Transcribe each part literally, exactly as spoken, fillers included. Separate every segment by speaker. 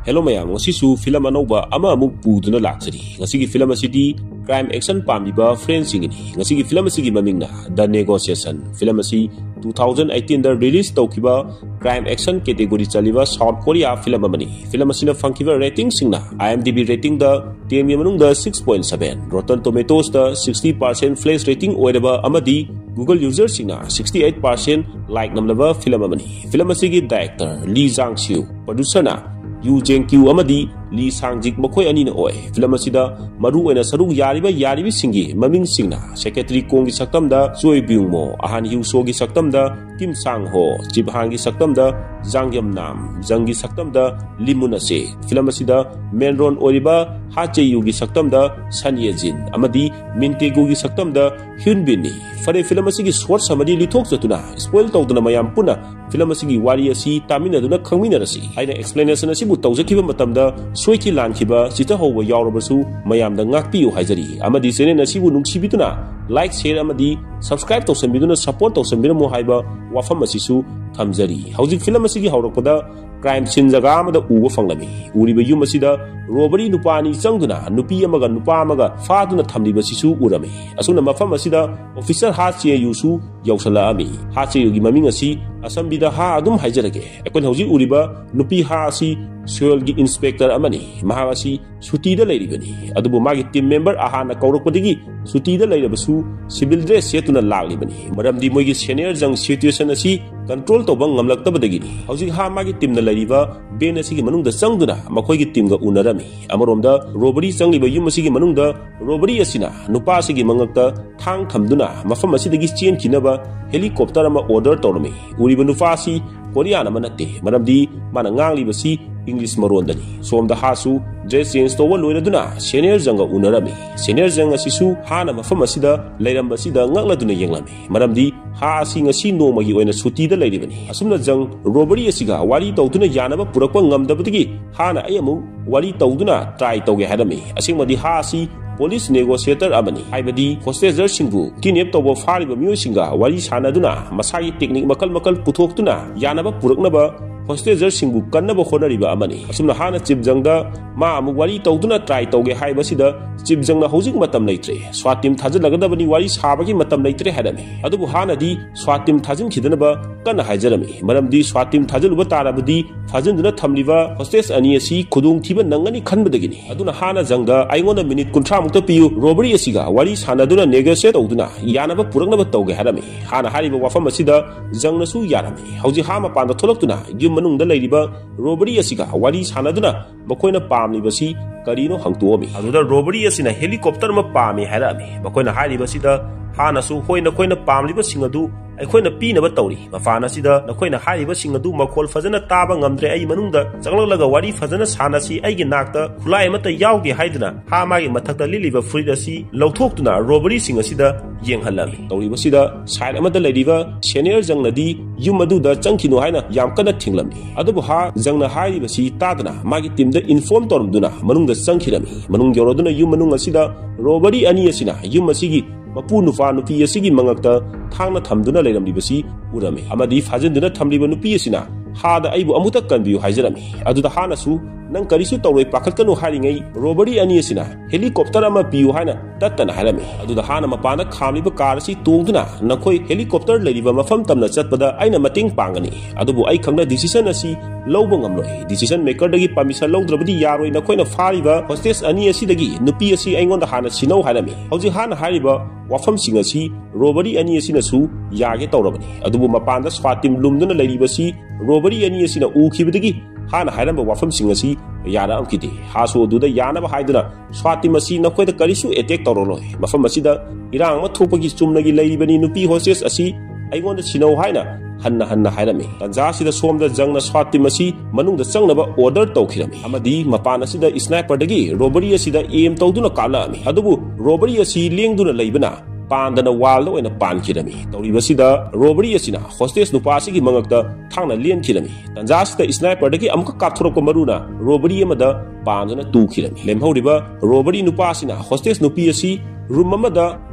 Speaker 1: Hello mayam, ngasisu film anauba ama amuk puduna laksari. Ngasigi film asidi crime action pamliba friends singini. Ngasigi film asigi mamingna The Negotiation. Film asi twenty eighteen da release taukiba crime action category chaliba South Korea film amani. Film asina fangkiba rating singna I M D B rating da T M E manung da six point seven. Rotten Tomatoes da sixty percent flash rating oidaba amadi Google users singna sixty-eight percent like namlaba film amani. Film asigi director Lee Jang-soo, producer na Yu Jeng-kyu amadi Lee Sang-jik makhoi ani na oi. Film asida maru oina saruk yariba yaribi singi maming singna Secretary Kong gi saktam da Choi Byung-mo, Ahan Hyo-so gi saktam da Kim Sang-ho, Jib Han gi saktam da Jang Yam-nam, Jang gi saktam da Lee Moon-se. Film asida main role oriba Ha Chae-yu gi saktam da Sun Ye-jin amadi Min Tae-gu gi saktam da Hyun Bin-ni. Fare film asigi short samadi lithok jatuna spoil tawduna mayam puna film asigi wari asi taminaduna khangminarasi. Aina explanation asi bu tawjakiba matamda soiki lankiba sita howa yawrabasu mayamda ngakpiyu haijari. Amadi channel asibu nungsibiduna like share amadi subscribe tawsanbiduna support tawsanbiramo haiba wafam asisu thamjari. Hauji film asigi hawrakpada crime scene jaga amada uwa fanglami. Uriba yum asida robbery nupani changduna nupi amaga nupa amaga faduna thamliba sisu urami. Asuna mafam asida officer Ha Chae-yu su yausala ami. Ha Chae-yu gi maming asi asambida ha adum haijarage. Ekon hauji uriba nupi ha asi Seoul gi inspector amani. Maha asi suti da lairibani. Adubu magi team member ahana kaurakpadigi suti da lairabasu civil dress setuna laglibani. Maramdi moigi senior jang situation asi control to bang ngamlaktabadagini. Hauji ha magi team na lairiba ben asigi manungda changduna makhoi gi team ga unarami. Amaromda robbery changliba yum asigi manungda robbery asina nupa asigi mangakta thang thamduna mafam asidagi chen kinaba helicopter ama order tawrami. Uriba nupa asi Korean ama natte maramdi mana nganglibasi English marondani. Somda hasu dress change to loiraduna senior janga unarami. Senior janga sisu hana mafam asida lairamba sida ngakladuna yenglami. Maramdi ha asi ngasi nomagi oina suti da lairibani. Asumna jang robbery asiga wari tawduna yanaba purakpa ngamdabadagi hana ayamu wari tawduna try tawge hadami. Asingmadi ha asi police negotiator amani haibadi hostager singbu kidnap tawba fariba myo singa wari sanaduna masagi technique makal makal puthokduna yanaba puraknaba hostager singbu kannaba khonariba amani. Asumna hana chief jangda ma amu wari tawduna try tawge haibasida chief jangna hojik matam leitre SWAT team thajalagadabani wari sabagi matam leitre hadami. Adubu hana di SWAT team thajin khidanaba kana haijarami. Maramdi SWAT team thajaluba tarabadi thajinduna thamliba hostage ani asi khudung thiba nangani khanbadagini. Aduna hana jangda aingona minute kuntra mukta piyu robbery asiga wari sanaduna negotiate tawduna yanaba puraknaba tawge hadami. Hana hariba wafam asida jangna su yarami. Hauji ha mapanda tholaktuna yum manungda leiriba robbery asiga wari sanaduna makoina pamlibasi karino hangtuomi. Aduda robbery asina helicopter ma pami harami. Makoina hariba sida hana su hoina koina pamliba singadu aikoina pinaba tawri. Mafana sida nakoina hariba singadu makhol fajana taba ngamdre ai manungda changlalaga wari fajana sanasi aigi nakta khulai amata yawge haiduna ha magi mathakta liliba fruit asi lawthoktuna robbery singa sida yenghalami. Tawriba sida side amada leiriba senior jangnadi yum aduda changkino haina yam kana thinglami. Adubu ha jangna hariba si tadana magi teamda inform tormduna manungda changkhirami. Manung yoroduna yum manung asida robbery ani asina yum asigi mapu nufa nupi asigi mangakta thangna thamduna leiramlibasi urami. Amadi fajinduna thamliba nupi asina hada aibu amuta kanbiyu haijarami. Aduda hana su nang karisu tawroi pakhatkanu haringai robbery ani asina helicopter ama piyu haina tattana harami. Aduda hana mapana khamliba car asi tongduna nakhoi helicopter leiriba mafam tamna chatpada aina mating pangani. Adubu ai khangna decision asi lawba ngamloi. Decision maker dagi permission lawdrabadi yaroi nakhoina fariba hostage ani asi dagi nupi asi aingonda hana sinau harami. Hauji hana hariba wafam singasi robbery ani asina su yage tawrabani. Adubu mapanda SWAT team lumduna leiribasi robbery ani asina ukhibadagi hana hairamba wafam singasi yara amkidi. Haso duda yana ba haiduna SWAT team asi nakoida karisu attack tawroloi. Mafam asida irang ma thopagi chumnagi leiribani nupi hostage asi aingonda sinau haina hanna hanna hairami. Tanja sida somda jangna SWAT team asi manungda changnaba order tawkhirami. Amadi mapana sida sniper dagi robbery asida aim tawduna kalami. Adubu robbery asi lengduna leibana pandana walda oina pankirami. Tawribasida robbery asina hostage nupa asigi mangakta thangna lenkirami. Tanja sida sniper dagi amka kapthorokpa maruna robbery amada pandana tukhirami. Lemhoriba robbery nupa asina hostage nupi asi room amada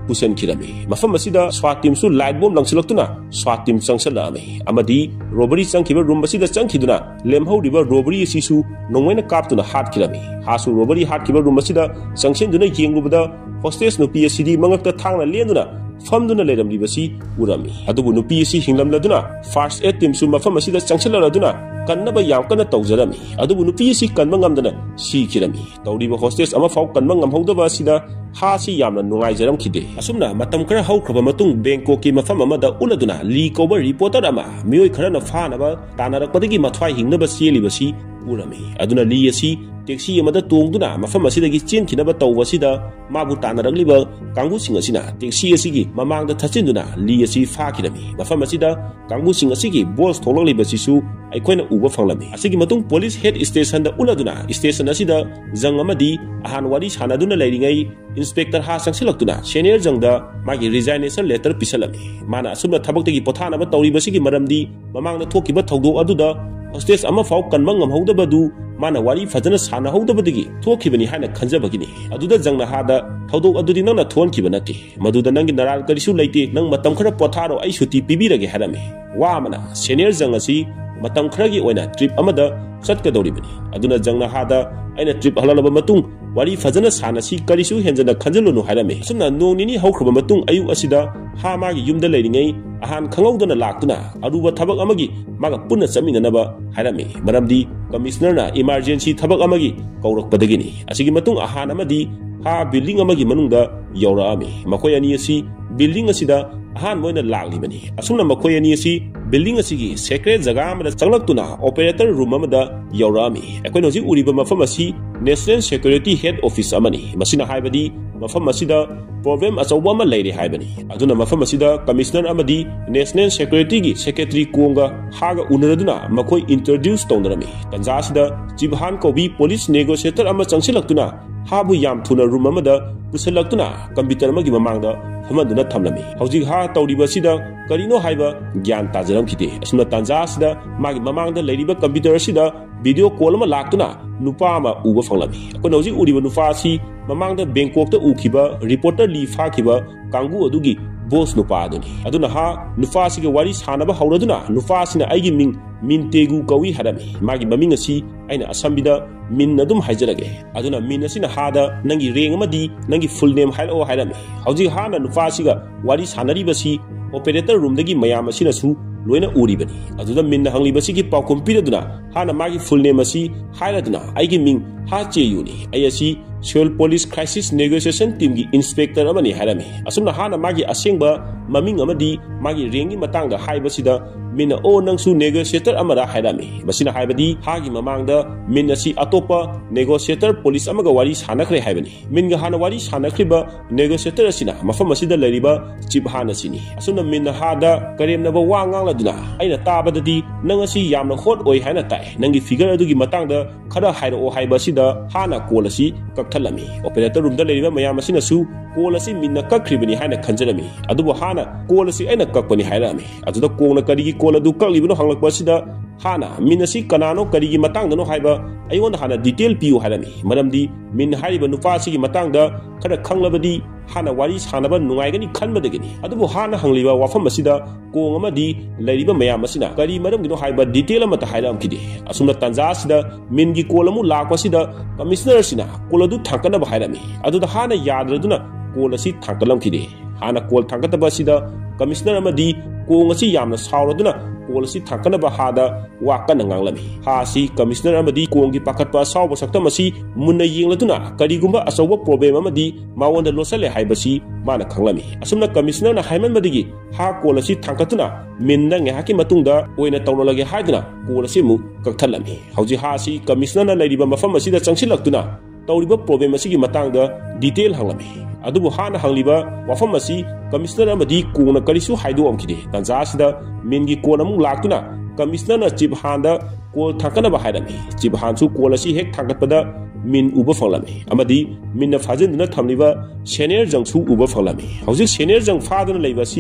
Speaker 1: पुसनखिरमी मफम असिदा स्वाट team सु light bomb लंगसिलक्तुना स्वाट team चंगसलामी अमदी robbery चंखिबा रूम असिदा चंखिदुना लेमहौरिबा रोबरी असिसु नोंगैना कापतुना हाटखिरमी हासु रोबरी हाटखिबा रूम असिदा चंगसेंदुना येंगुबदा होस्टेस नुपी असिदी मंगकता थांगना लेंदुना famduna leramlibasi urami adubu nupi asi hinglamladuna first aid team su mafam asida changsaladuna kannaba yam kana tawjarami adubu nupi asi kanma ngamdana si kirami tawriba hostess ama fau kanma ngamhodaba asida ha si yamna nungai jaram khide asumna matam kara haukhaba matung bangkok ki mafam amada uladuna li cover reporter ama mioi kharana phana ba tanarakpadagi mathwai hingnaba selibasi urami aduna li asi taxi amada tongduna mafam asidagi chenkinaba tawbasida mabu tanaragliba kangbu sing asina taxi asigi mamangda thachinduna li asi phakirami mafam asida kangbu sing asigi boss tholaglibasisu aikoina uba fanglami asigi matung police head station da uladuna station asida jang amadi ahan wari sanaduna leiringai inspector ha sangsilaktuna senior jangda magi resignation letter pisalami mana asumna thabaktagi pothana ba tawribasigi maramdi mamangda thokiba thawdo aduda hostess ama fau kanma ngamhodabadu mana wari fajana sana hodabadigi thokibani haina khanjabagini aduda jangna hada thawdo adudi nangna thonkiba nati maduda nangi naral karisu leite nang matam khara potharo ai suti pibirage harame wa mana senior jang asi matam kharagi oina trip amada chatkadoribani aduna jangna hada aina trip halalaba matung wari fajana sana si karisu henjana khanjalunu harame sumna nonini haukhaba matung ayu asida ha magi yumda leiringai ahan khangawdana laktuna aruba thabak amagi maga punna chaminanaba harame maramdi commissioner na emergency thabak amagi kaurakpadagini asigi matung ahan amadi ha building amagi manungda yaurami makoi ani asi building asida ahan moina laglibani asumna makoi ani asi building asigi secret jaga amada changlaktuna operator room amada yaurami akoino ji uriba mafam asi national security head office amani masina haibadi mafam asida problem achawa ma leire haibani aduna mafam asida commissioner amadi national security gi secretary konga haga unaraduna makoi introduce tawnarami tanja asida jibhan kobi police negotiator ama changsilaktuna habu yam thuna room amada pusalaktuna computer amagi mamangda hamaduna thamlami hauji ha tawriba sida karino haiba gyan tajaram khite asuna tanja asida magi mamangda leiriba computer sida video call ma laktuna nupa ma uba fanglami ko noji uriba nufa si mamangda bangkok ta ukhiba reporter li fa khiba kangu adugi boss nupa aduni aduna ha nufa si ge wari sanaba hauraduna nufa sina aigi ming min tegu kawi harami magi maming asi aina asambida min nadum haijarage aduna min asina hada nangi reng amadi nangi full name hailo hairami hauji ha na nufa si ga wari sanari basi operator room dagi mayam asina su loina uribani aduda minna hangli basi ki paukom piraduna hana magi full name asi hairaduna aigi ming ha che yuni ayasi Seoul Police Crisis Negotiation Team gi inspector amani harami asumna hana magi asengba maming amadi magi rengi matangda haibasida mina o nangsu negotiator amara hairami masina haibadi hagi mamangda min asi atopa negotiator police amaga wari sanakhre haibani minga hana wari sanakhriba negotiator asina mafam asida leriba chief hana sini asumna minna hada karemna ba wangang laduna aina tabadadi nang asi yamna hot oi haina tai nangi figure adugi matangda khara hairo o haibasida hana kolasi kakthalami operator room da leriba mayam asina su kolasi minna kakhribani haina khanjarami adubu hana kolasi aina kakpani hairami aduda kongna karigi kola du kaklibano hanglakpasida hana minasi kanano karigi matangdano haiba ayonda hana detail piu harami maramdi min hariba nufasigi matangda khara khanglabadi hana wari sanaba nungaigani khanbadagini adubu hana hangliba wafam asida kong amadi leiriba mayam asina kari maramgino haiba detail amata hairam kide asumna tanja asida mingi kolamu lakpasida commissioner sina koladu thangkanaba hairami aduda hana yadraduna kolasi thangkalam kide hana kol thangkataba asida commissioner amadi kong asi yamna sauraduna kolasi thangkanaba hada wakana nganglami ha si commissioner amadi kongi pakatpa sauba saktamasi munna yengladuna karigumba asawa problem amadi mawonda losale haibasi mana khanglami asumna commissioner na haiman madigi ha kolasi thangkatuna minna nge haki matungda oina tawlage haiduna kolasi mu kakthalami hauji ha si commissioner na leiriba mafam asida changsilaktuna tawriba problem asigi matangda detail hanglami adubu hana hangliba wafam asi commissioner amadi kona karisu haido amkide tanja asida mingi kona mu laktuna commissioner na chief handa kol thangkana ba haidami chief hansu kol asi hek thangkatpada min uba fanglami amadi minna fajinduna thamliba senior jangsu uba fanglami hauji senior jang fadana leibasi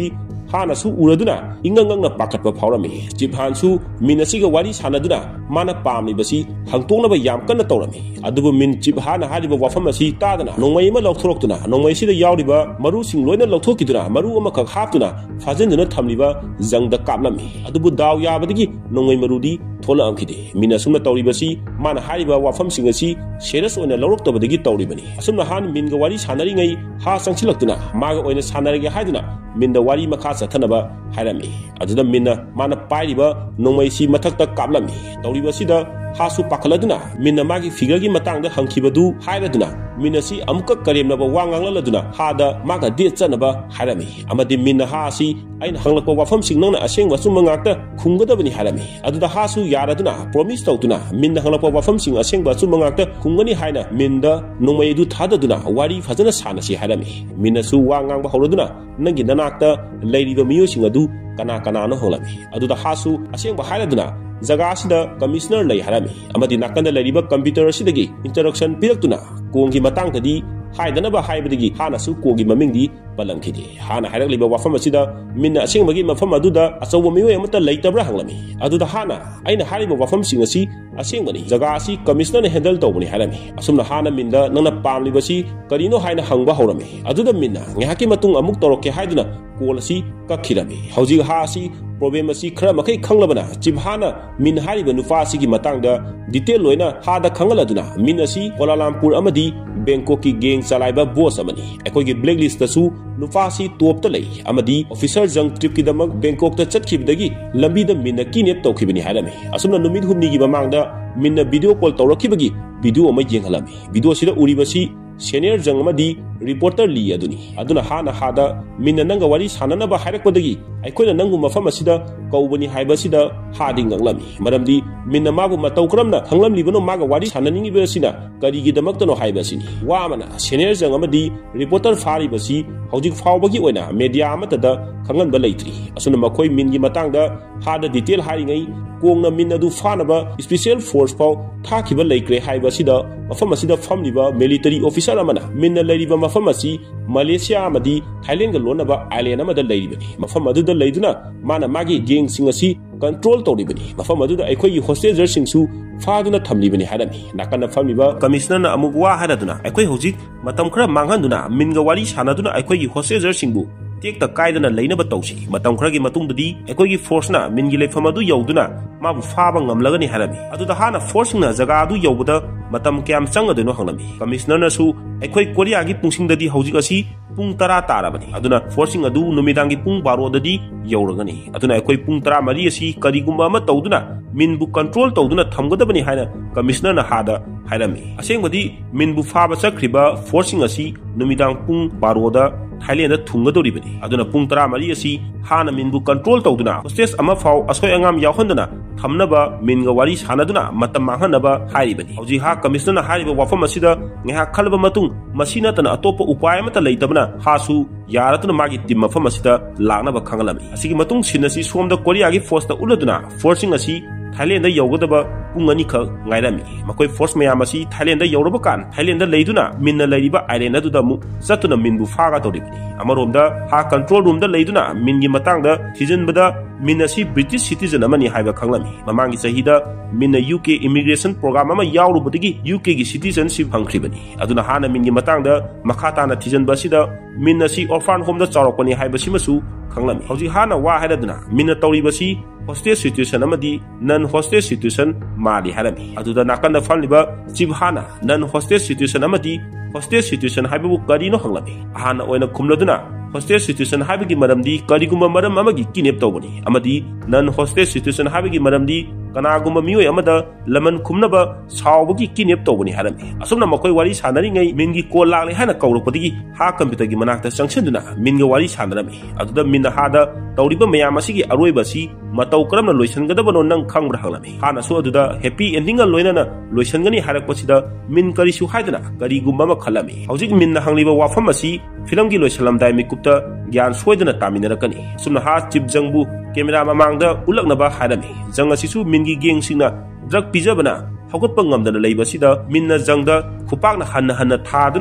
Speaker 1: हाना सु उरदुना इंगंगंगना पाखटपा फावरमी chip हानसु मिन असिगा वारी सानदुना माना पामलिबसी हंगतोंगनबा याम कन्ना तौरमी अदुबु मिन chip हाना हारिबा वाफम असि तादना नोंमै अमा लौथोरक्तुना नोंमै सिदा यावरिबा मरु सिंग लोइना लौथोकिदुना मरु अमा खक हापतुना फाजनदुना थमलिबा जंगदा कापलमी अदुबु दाव याबदगी नोंमै मरुदी थोलामखिदे मिन असुमना तौरिबसी माना हारिबा वाफम सिंग असि सेरस ओइना लौरक्तबदगी तौरिबनी असुमना हान मिनगा वारी सानरिङै हा संगसिलक्तुना मागा ओइना सानरगे हाइदुना मिनदा वारी मखा चथनबा हाइरमी अदुदा मिनना माना पाइरिबा नोंमैसी मथक्ता कापलमी तौरिबसीदा हासु पाखलदुना मिनना मागी फिगरगी मतांगदा हंखिबदु हाइरदुना मिनसी अमुक करेमनबा वांगांगलदुना हादा मागा दे चनबा हाइरमी अमदि मिनना हासी आइन हंगलकपा वाफम सिंगनंगना असेंगबा चुमंगाक्ता खुंगदबनी हाइरमी अदुदा हासु यारदुना प्रोमिस तौतुना मिनना हंगलकपा वाफम सिंग असेंगबा चुमंगाक्ता खुंगनी हाइना मिनदा नोंमैदु थाददुना वारी फजना सानसी हाइरमी मिनसु वांगांगबा हौरदुना नंगी ननाक्ता लैरिबा मियोसिंग अदु कना कनानो होलमी अदुदा हासु असेंगबा हाइरदुना जगह सिदा कमिश्नर लई हरामी अमदी नाकंदा लैरिबा कंप्यूटर सिदगी इंटरक्शन पिरक्तुना कोंगी मतांगददी हाइदनबा हाइबदगी हानासु कोगी ममिंगदी पलंखिदे हाना हाइरकलिबा वाफम असिदा मिन्ना असेंगबगी मफम अदुदा अचौबा मियोय अमता लैतब्रा हंगलमी अदुदा हाना आइना हारिबा वाफम सिंग असि असेंगबनी जगह असि कमिश्नर ने हैंडल तौबनी हाइरमी असुमना हाना मिन्दा नंगना पामलिबसी करिनो हाइना हंगबा हौरमी अदुदा मिन्ना ngahaki matung amuk toroke haiduna kol asi kakhirami hauji ha asi problem asi khara makai khanglabana chibhana min hariba nufa asi gi matangda detail loina ha da khangaladuna min asi Kuala Lumpur amadi Bangkok ki gang chalaiba boss amani ekoi gi blacklist ta su nufa asi top ta lei amadi officer jang trip ki damak Bangkok ta chatkhibdagi lambi da min ki nep tawkhibani halami asumna numit humni gi mamangda min video call tawrakhibagi video ma yenghalami video sida uribasi senior jang amadi reporter li aduni aduna hana hada minna nanga wari sanana ba hairakpadagi aikoina nangu mafam asida kaubani haibasida hading nglami maramdi minna mabu matau kramna hanglam libano maga wari sananingi besina karigi damaktano haibasini wamana senior jang amadi reporter fari basi hojik fawbagi oina media amata da khangan ba leitri asuna makoi mingi matangda hada detail haringai kongna minna du fanaba special force paw thakiba leikre haibasida mafam asida famliba military officer amana minna leiriba mafam asi Malaysia amadi Thailand ga lonaba island amada leiribani mafam aduda leiduna mana magi gang sing asi control tawribani mafam aduda aikoi hostagers singsu faduna thamlibani harami nakana famliba commissioner na amuk wa haraduna aikoi hojik matam khara manghanduna minga wari sanaduna aikoi hostagers singbu tek ta kaidana leinaba tawsi matam khara gi matungdadi aikoi gi force na mingi leifam adu yauduna mabu faba ngamlagani harami aduda hana force na jaga adu yaubuda matam kyam changadino hanglami commissioner na su aikoi korea gi pungsingdadi hojik asi pung tara tarabani aduna forcing adu numidangi pung baro dadi yauragani aduna aikoi pung tara mari asi karigumba ama tawduna minbu control tawduna thamgadabani haina commissioner na hada hairami asengbadi minbu faba chakriba forcing asi numidang pung baro da Thailand da thungadoribani aduna pung tara mari asi hana minbu control tawduna hostess ama faw asoi angam yawhandana thamnaba minga wari sanaduna matam manghanaba hairibani hauji ha commissioner na hairiba wafam asida ngeha khalba matung masina tana atopa upay amata leitabna hasu yaratuna magi tim mafam asida lagnaba khangalami asigi matung sinasi somda Korea gi force ta uladuna forcing asi Thailand da yogadaba pung ani kha ngairami makoi force mayam asi Thailand da yoraba kan Thailand da leiduna minna leiriba island adu da mu satuna minbu faga toribani amaromda ha control room da leiduna mingi matang da thijanbada minasi British citizen amani haiba khanglami mamangi sahida minna U K immigration program ama yaurubadigi U K gi citizenship hangkribani aduna hana mingi matang da makhata na thijanba sida minasi orphan home da charopani haiba simasu khanglami hauji hana wa haidaduna minna tawribasi hostage situation amadi non hostage situation mali harami aduda nakanda famliba chibhana non hostage situation amadi hostage situation haibu karino hanglami hana oina khumladuna hostage situation habigi maramdi kariguma maram amagi kinep tawbani amadi non hostage situation habigi maramdi kanaguma miyoy amada laman khumnaba sawbagi kinep tawbani harami asumna makoi wari sanari ngai mingi kol lagle hana kawrupodigi ha computer gi manakta sanchenduna minga wari sanarami aduda minna hada tawriba mayam asigi aroibasi matau karamna loisangadabano nang khangbra hanglami hana so aduda happy ending a loinana loisangani harakpasida min karisu haidana kariguma ma khalami hojik minna hangliba wafam asi film gi loisalam dai mikupta gyan soidana taminarakani sumna ha chip jangbu camera mamangda ulaknaba haidami jang asisu mingi geng singna drug pijabana hokutpa ngamdana leibasida minna jangda khupakna hanna hanna thaduna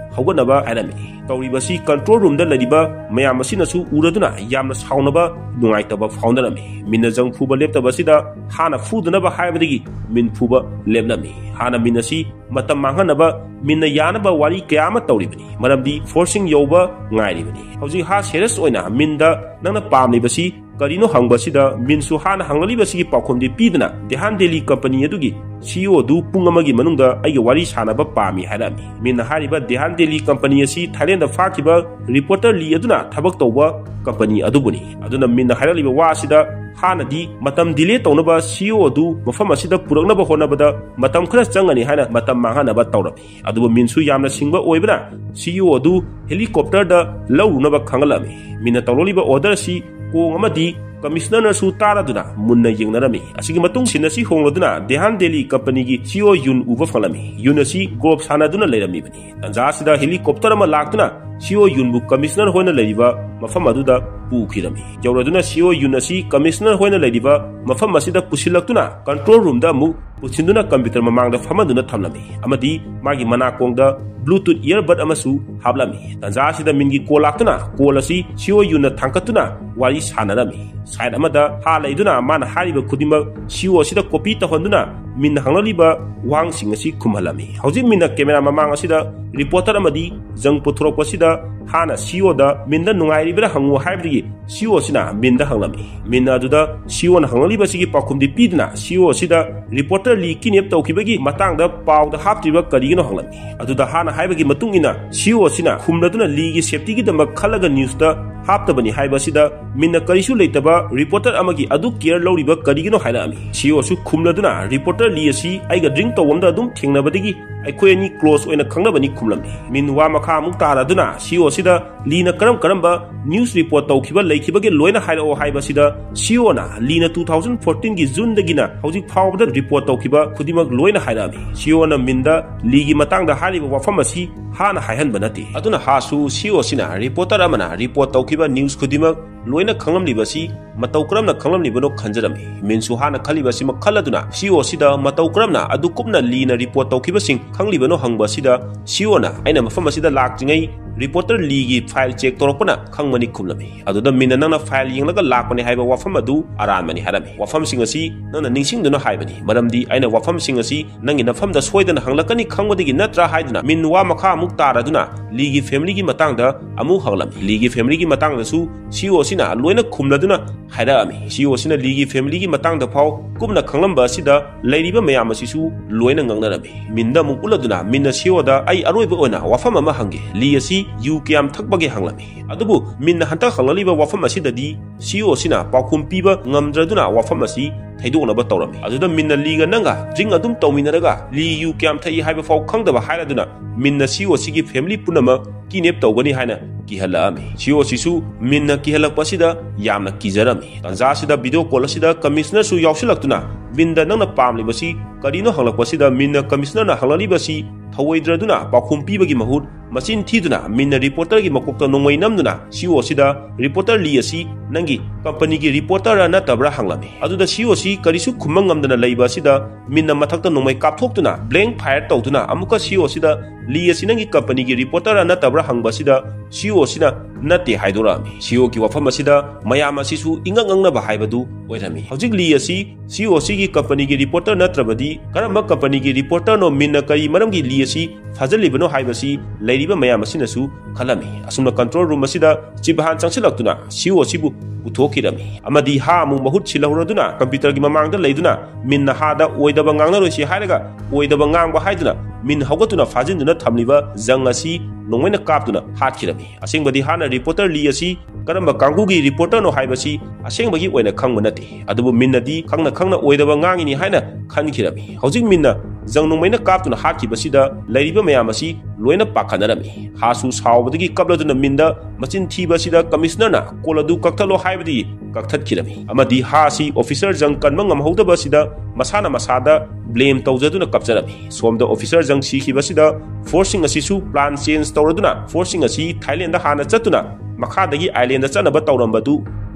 Speaker 1: hauganaba hairami tawribasi control room da ladiba mayam asinasu uraduna yamna saunaba nungaitaba founderami minna jang phuba leptaba sida hana fudanaba haibadigi min phuba leblami hana minasi matam manghanaba minna yanaba wari kayama tawribani maramdi forcing yoba ngairibani hauji ha serious oina minda nangna pamlibasi karino hangbasida minsu hana hangalibasi pakhomdi pidana Dehan Daily company adugi C E O du pungamagi manungda aige wari sanaba pami hairami minna hariba Dehan Daily company asi Thailand da fakiba reporter li aduna thabak tawba company adubuni aduna minna hairaliba wasida hana di matam delay tawnaba C E O du mafam asida puraknaba honabada matam khara changani hana matam manghanaba tawrami aduba minsu yamna singba oibna C E O du helicopter da lawrunaba khangalami minna tawloliba order si ko amadi commissioner na su tara duna munna yengnarami asigi matung sinasi hongladuna Dehan Daily company gi C E O Yun uba falami Yun asi group sana duna leirami bani tanja sida helicopter ma laktuna C E O Yun bu commissioner hoina leiriba mafam aduda pukhirami jawraduna C E O Yun asi commissioner hoina leiriba mafam asida pusilaktuna control room da mu puchinduna computer mamangda famaduna thamlami amadi magi manakongda Bluetooth earbud amasu hablami tanja sida mingi kolaktuna kolasi C E O Yun na thangkatuna wari sanarami side amada halaiduna mana hariba khudima C E O sida copy tahonduna min hanglaliba wang singasi kumhalami hauji minna camera mamang asida reporter amadi jang puthorok pasida hana C E O da minda nungairi bira hangu haibri C E O sina minda hanglami minna duda C E O na hanglaliba sigi pakhumdi pidna C E O sida reporter li kinep tawkibagi matangda pawda haptriba karigino hanglami aduda hana haibagi matungina C E O sina khumladuna li gi safety gi dama khalaga news da haptabani haibasida minna karisu leitaba reporter amagi adu care loriba karigino hairami C E O su khumladuna reporter li asi aiga drink tawamda dum thengnabadigi aikhoi ani close oina khangnabani khumlamni min wa makha amuk taraduna C E O sida lina karam karamba news report tawkhiba leikibage loina hairo haibasida C E O na lina two thousand fourteen gi June dagina hauji phawbada report tawkhiba khudimak loina hairami C E O na minda ligi matangda haliba wafam asi hana haihan banati aduna hasu C E O sina reporter amana report tawkhiba news khudimak loina khanglamlibasi matau kramna khanglamlibano khanjarami minsu hana khalibasi makhaladuna C E O sida matau kramna adu kupna lina report tawkhibasing khanglibano hangbasida C E O na aina mafam asida lakjingai reporter ligi file check toropna khangmani khumlami aduda minna nangna file yenglaga lakpani haiba wafam adu aranmani harami wafam singasi nangna ningsingduna haibani maramdi aina wafam singasi nangi nafamda soidana hanglakani khangwadigi natra haiduna min wa makha amuk taraduna ligi family gi matangda amu hanglami ligi family gi matangda su C E O sina loina khumladuna hairami C E O sina ligi family gi matangda phaw kumna khanglamba sida leiriba mayam asisu loina ngangnarami minda mu uladuna minna C E O da ai aroiba ona wafam ama hange li asi yu kiam thakbage hanglami adubu minna hanta hanglaliba wafam asidadi C E O sina pakhum piba ngamdraduna wafam asi thaidonaba tawrami aduda minna liga nanga jing adum tawminaraga li yu kiam thai haiba faw khangdaba hairaduna minna C E O sigi family punama kinep tawgani haina kihalami C E O sisu minna kihalakpasida yamna kijarami tanja sida video call asida commissioner su yawsilaktuna minda nangna pamlibasi karino hanglakpasida minna commissioner na hanglibasi thawaidraduna pakhum pibagi mahut machin thiduna minna reporter gi makokta nongmai namduna C E O sida reporter li asi nangi company gi reporter na tabra hanglami aduda C E O si karisu khumang ngamdana leiba sida minna mathakta nongmai kapthoktuna blank fire tawduna amuka C E O sida li asi nangi company gi reporter na tabra hangba sida C E O sina nate haidorami C E O gi wafam asida mayam asisu ingangang ba haibadu oirami hojik li asi C E O si gi company gi reporter natrabadi karamba company gi reporter no minna kari maram gi li asi fajalibano haibasi leiriba mayam asinasu khalami asumna control room asida chibahan changsilaktuna C E O sibu uthokirami amadi ha mu mahut silahraduna computer gi mamangda leiduna minna hada oidaba ngangna roisi hairaga oidaba ngangba haiduna min hawgatuna fajinduna thamliba jang asi nongmaina kaptuna hatkirami asengbadi hana reporter li asi karamba kanggu gi reporter no haibasi asengbagi oina khangba nati adubu minnadi khangna khangna oidaba ngangini haina khankirami hojik minna jang nongmaina kaptuna hatkibasida leiriba mayam asi loina pakhanarami hasu sawbadagi kapladuna minda machin thibasida commissioner na koladu kakthalo haibadi kakthakirami amadi hasi officer jang kanma ngamhodabasida masana masada blame tawjaduna kapjarami somda officer jang sikhibasida forcing asisu plan change tawraduna forcing asi Thailand da hana chatuna makhadagi island da chanaba tawrambadu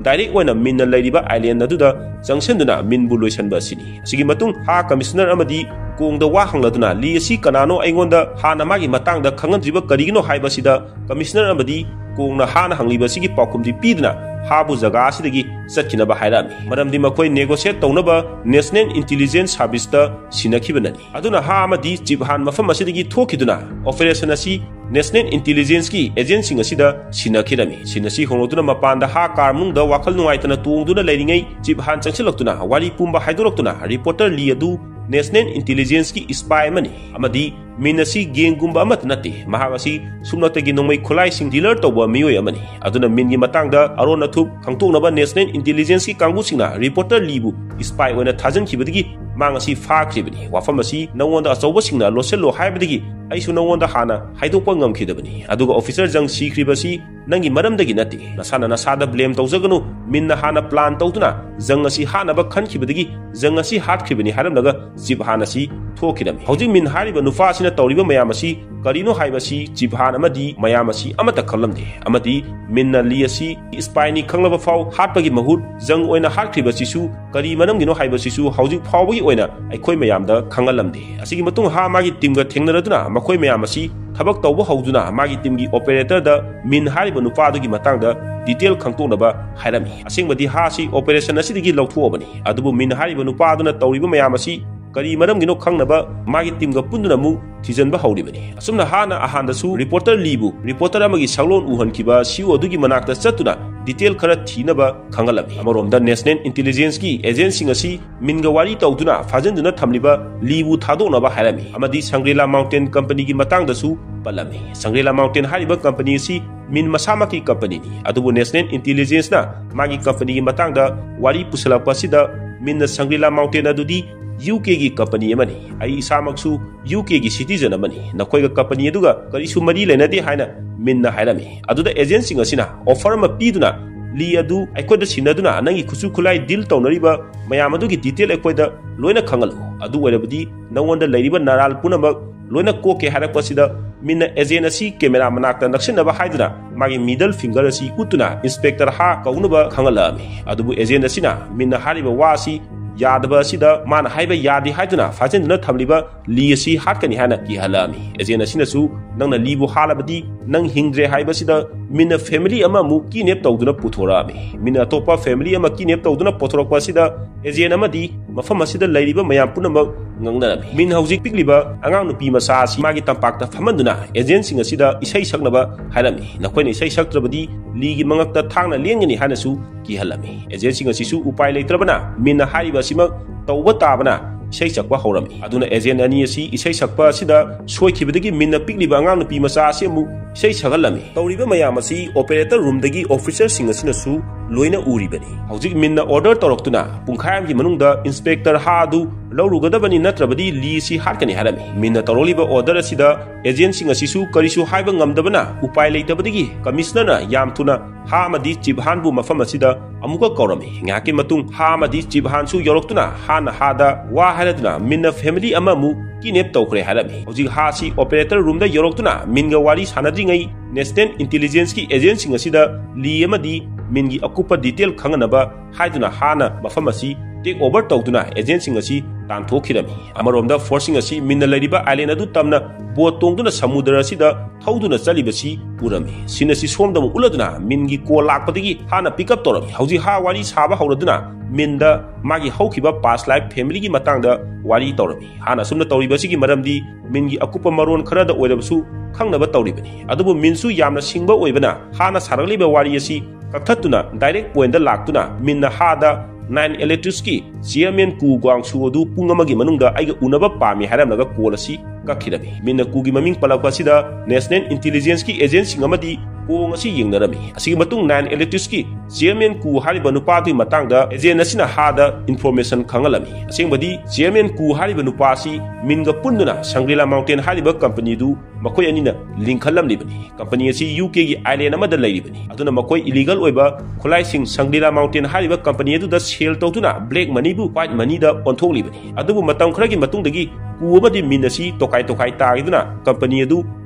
Speaker 1: direct ओइना मिनना लैरिबा island अदुदा जंक्शनदुना मिनबु लोइसनबा सिनी असिगी मतुंग हा कमिश्नर अमदी कोंगदा वा हंगलदुना ली असि कनानो अइगोंदा हाना मागी मतंगदा खंगनद्रिबा करिगिनो हाइबासिदा कमिश्नर अमदी कोंगना हाना हंगलिबा सिगी पाउखुमदि पीदना हाबु जगा सिदगी सचिनबा हाइरामी मरमदि मखोय नेगोशिएट तौनबा नेशनल इंटेलिजेंस सर्विस ता सिनखिबननी अदुना हा अमदी चिबहान मफम असिदगी थोखिदुना ऑपरेशन असि नेशनल इंटेलिजेंस की एजेंसिंग असिदा सिनखिरमी सिनसि होंगदुना मपानदा हा कारमुंगदा वाखल नुंगाइतना तुंगदुना लैरिङै चिबहान चंगसिलक्तुना वारी पुंबा हाइदोरक्तुना रिपोर्टर ली अदु नेशनल इंटेलिजेंस की स्पाई मनी अमदी मिनसी गेंगुंबा अमत नते महावासी सुमनतगी नोंमै खुलाइसिंग डीलर तौबा मियोय अमनी अदुना मिनगी मतंगदा अरोन अथुप खंगतोंगनबा नेशनल इंटेलिजेंस की कांगुसिंगना रिपोर्टर लीबु स्पाई ओइना थाजनखिबदगी मांगसी फाख्रिबनी वाफम असि नवोंदा अचौबसिंगना लोसेलो हाइबदगी आइसु नवोंदा हाना हाइदोकपा ngamkhidabani aduga officer jang sikribasi nangi maramdagi nati nasana nasada blame tawjaganu minna hana plan tawduna jang asi hana ba khankhibadagi jang asi hatkhibani haramnaga jibhan asi thokidami hojing min hariba nufa sina tawriba mayam asi karino haibasi jibhan amadi mayam asi amata khallamde amadi minna li asi spine khanglaba faw hatpagi mahut jang oina hatkhibasi su kari manamgino haibasi su hojing fawbagi oina aikhoi mayamda khangalamde asigi matung ha magi teamga thengnaraduna makhoi mayam asi थबक तौब हौदुना मागी team की operator द मिन हारिब नुपादुगी मतंगदा detail खंगतोनबा हाइरमी असेंगबदी हासी ऑपरेशन असिदगी लौथुअबनी अदुबु मिन हारिब नुपादुना तौरिबा मयाम असि करी मरमगिनो खंगनबा मागी टीम ग पुंदुना मु थिजनबा हौरिबनी असुमना हाना अहानदसु रिपोर्टर लीबु रिपोर्टर अमगी सगलोन उहनखिबा सिउ अदुगी मनाक्ता चतुना डिटेल खरा थीनबा खंगलमी अमरोमदा नेशनल इंटेलिजेंस की एजेंसिंग असि मिनगा वारी तौदुना फाजनदुना थमलिबा लीबु थादोनबा हाइरमी अमदी संग्रेला माउंटेन कंपनी की मतंगदसु पलमी संग्रेला माउंटेन हारिबा कंपनी असि मिन मसामा की कंपनी नि अदुबु नेशनल इंटेलिजेंस ना मागी कंपनी की मतंगदा वारी पुसलपसिदा मिन संग्रेला माउंटेन अदुदी यूके की कंपनी अमनी आई इसामक्सु यूके की सिटीजन अमनी नखोयगा कंपनी अदुगा करिसु मरी लेनदे हाइना मिनना हाइरमी अदुदा एजेंसिंग असिना ऑफर अमा पीदुना ली अदु अखोयदा सिनदुना नंगी खुसु खुलाई डील तौनरिबा मयाम अदुगी डिटेल अखोयदा लोइना खंगलु अदु ओइरबदी नवोंदा लैरिबा नाराल पुनमक लोइना कोके हारकपसिदा मिना एजेंट असि कैमरा मनाक्ता नक्सिनबा हाइदुना मागी मिडल फिंगर असि उतुना इंस्पेक्टर हा कौनबा खंगलामी अदुबु एजेंट असिना मिना हारिबा वासी यादबा सिदा मान हाइबा यादि हाइदुना फाजेंदुना थमलिबा ली असि हाटकनि हाना की हलामी एजेंट असिनसु नंगना लीबु हालबदी नंग हिंग्रे हाइबा सिदा मिना फैमिली अमा मु किनेप तौदुना पुथोरामी मिना अतोपा फैमिली अमा किनेप तौदुना पुथोरकपा सिदा एजेंट अमदी मफम असिदा लैरिबा मयाम पुनमक ngangnami min hauzik pikliba angang nupi masa si magi tampakta famanduna agency asida isai saknaba hairami nakoina isai saktrabadi ligi mangakta thangna lengani hanasu ki halami agency asisu upai leitrabana min hariba simak tawba tabana isai sakpa horami aduna agent ani asi isai sakpa sida soikhibadagi minna pikliba angang nupi masa asimu isai sagalami tawriba mayam asi operator room dagi officer singasinasu loina uribani hauzik minna order toroktuna pungkhayam gi manungda inspector hadu लौरुगदबनी नत्रबदी लीसी हाटकनी हारमी मिन तरोलिबा order असिदा एजेंसिंग असिसु करिसु हाइबा ngамदबना उपाय लेतबदगी कमिश्नरना यामथुना हामदी चिबहानबु मफम असिदा अमुका कौरमी ngaके मतुंग हामदी चिबहानसु यरोक्तुना हान हादा वा हारदुना मिन फैमिली अममु किनेप तौखरे हारमी हौजी हासी ऑपरेटर रूम दा यरोक्तुना मिनगा वारी सानद्रिङै नेशनल इंटेलिजेंस की एजेंसिंग असिदा ली अमदी मिनगी अकुपा डिटेल खंगनबा हाइदुना हाना मफम असि टेक ओवर तौदुना एजेंसिंग असि तानथोखिरमी अमरोमदा फोर्सिंग असि मिनना लैरिबा आइलैंड अदु तमना बोट तोंगदुना समुद्र असिदा थौदुना चलिबसि उरमी सिनसि सोमदम उलदुना मिनगी को लाकपदगी हाना पिकअप तोरमी हौजी हा वारी साबा हौरदुना मिनदा मागी हौखिबा पास लाइफ फैमिली की मतंगदा वारी तोरमी हाना सुमना तौरिबसिगी मरमदी मिनगी अकुपा मरोन खरदा ओइरबसु खंगनबा तौरिबनी अदुबु मिनसु यामना सिंगबा ओइबना हाना सारगलिबा वारी असि कथतुना डायरेक्ट पॉइंट लाक्तुना मिनना हादा नाइन इलेक्ट्रिक्स की चेयरमैन कु ग्वांगसु अदु पुंग अमगी मनुंगदा आइगा उनबा पामी हारमनगा कोल असि कखिरमी मिनना कुगी ममिंग पलकपसिदा नेशनल इंटेलिजेंस की एजेंसी अमदी कोंग असि यंगनरमी असिगी मतुंग नाइन इलेक्ट्रिक्स की चेयरमैन कु हारिबा नुपादुई मतंगदा एजेंट असिना हादा इन्फॉर्मेशन खंगलमी असेंगबदी चेयरमैन कु हारिबा नुपासी मिनगा पुंदुना संग्रेला माउंटेन हारिबा कंपनी दु मखोय अनिना लिंखलमलिबनी कंपनी असि यूके की आइलैंड अमदा लैरिबनी अदुना मखोय इलीगल ओइबा खुलाइसिंग संग्रेला माउंटेन हारिबा कंपनी अदुदा सेल तौदुना ब्लैक मनी बु व्हाइट मनी दा ओंथोगलिबनी अदुबु मतम खरगी मतुंगदगी कुअबदी मिन असि तोकाय तोकाय तागिदुना कंपनी अदु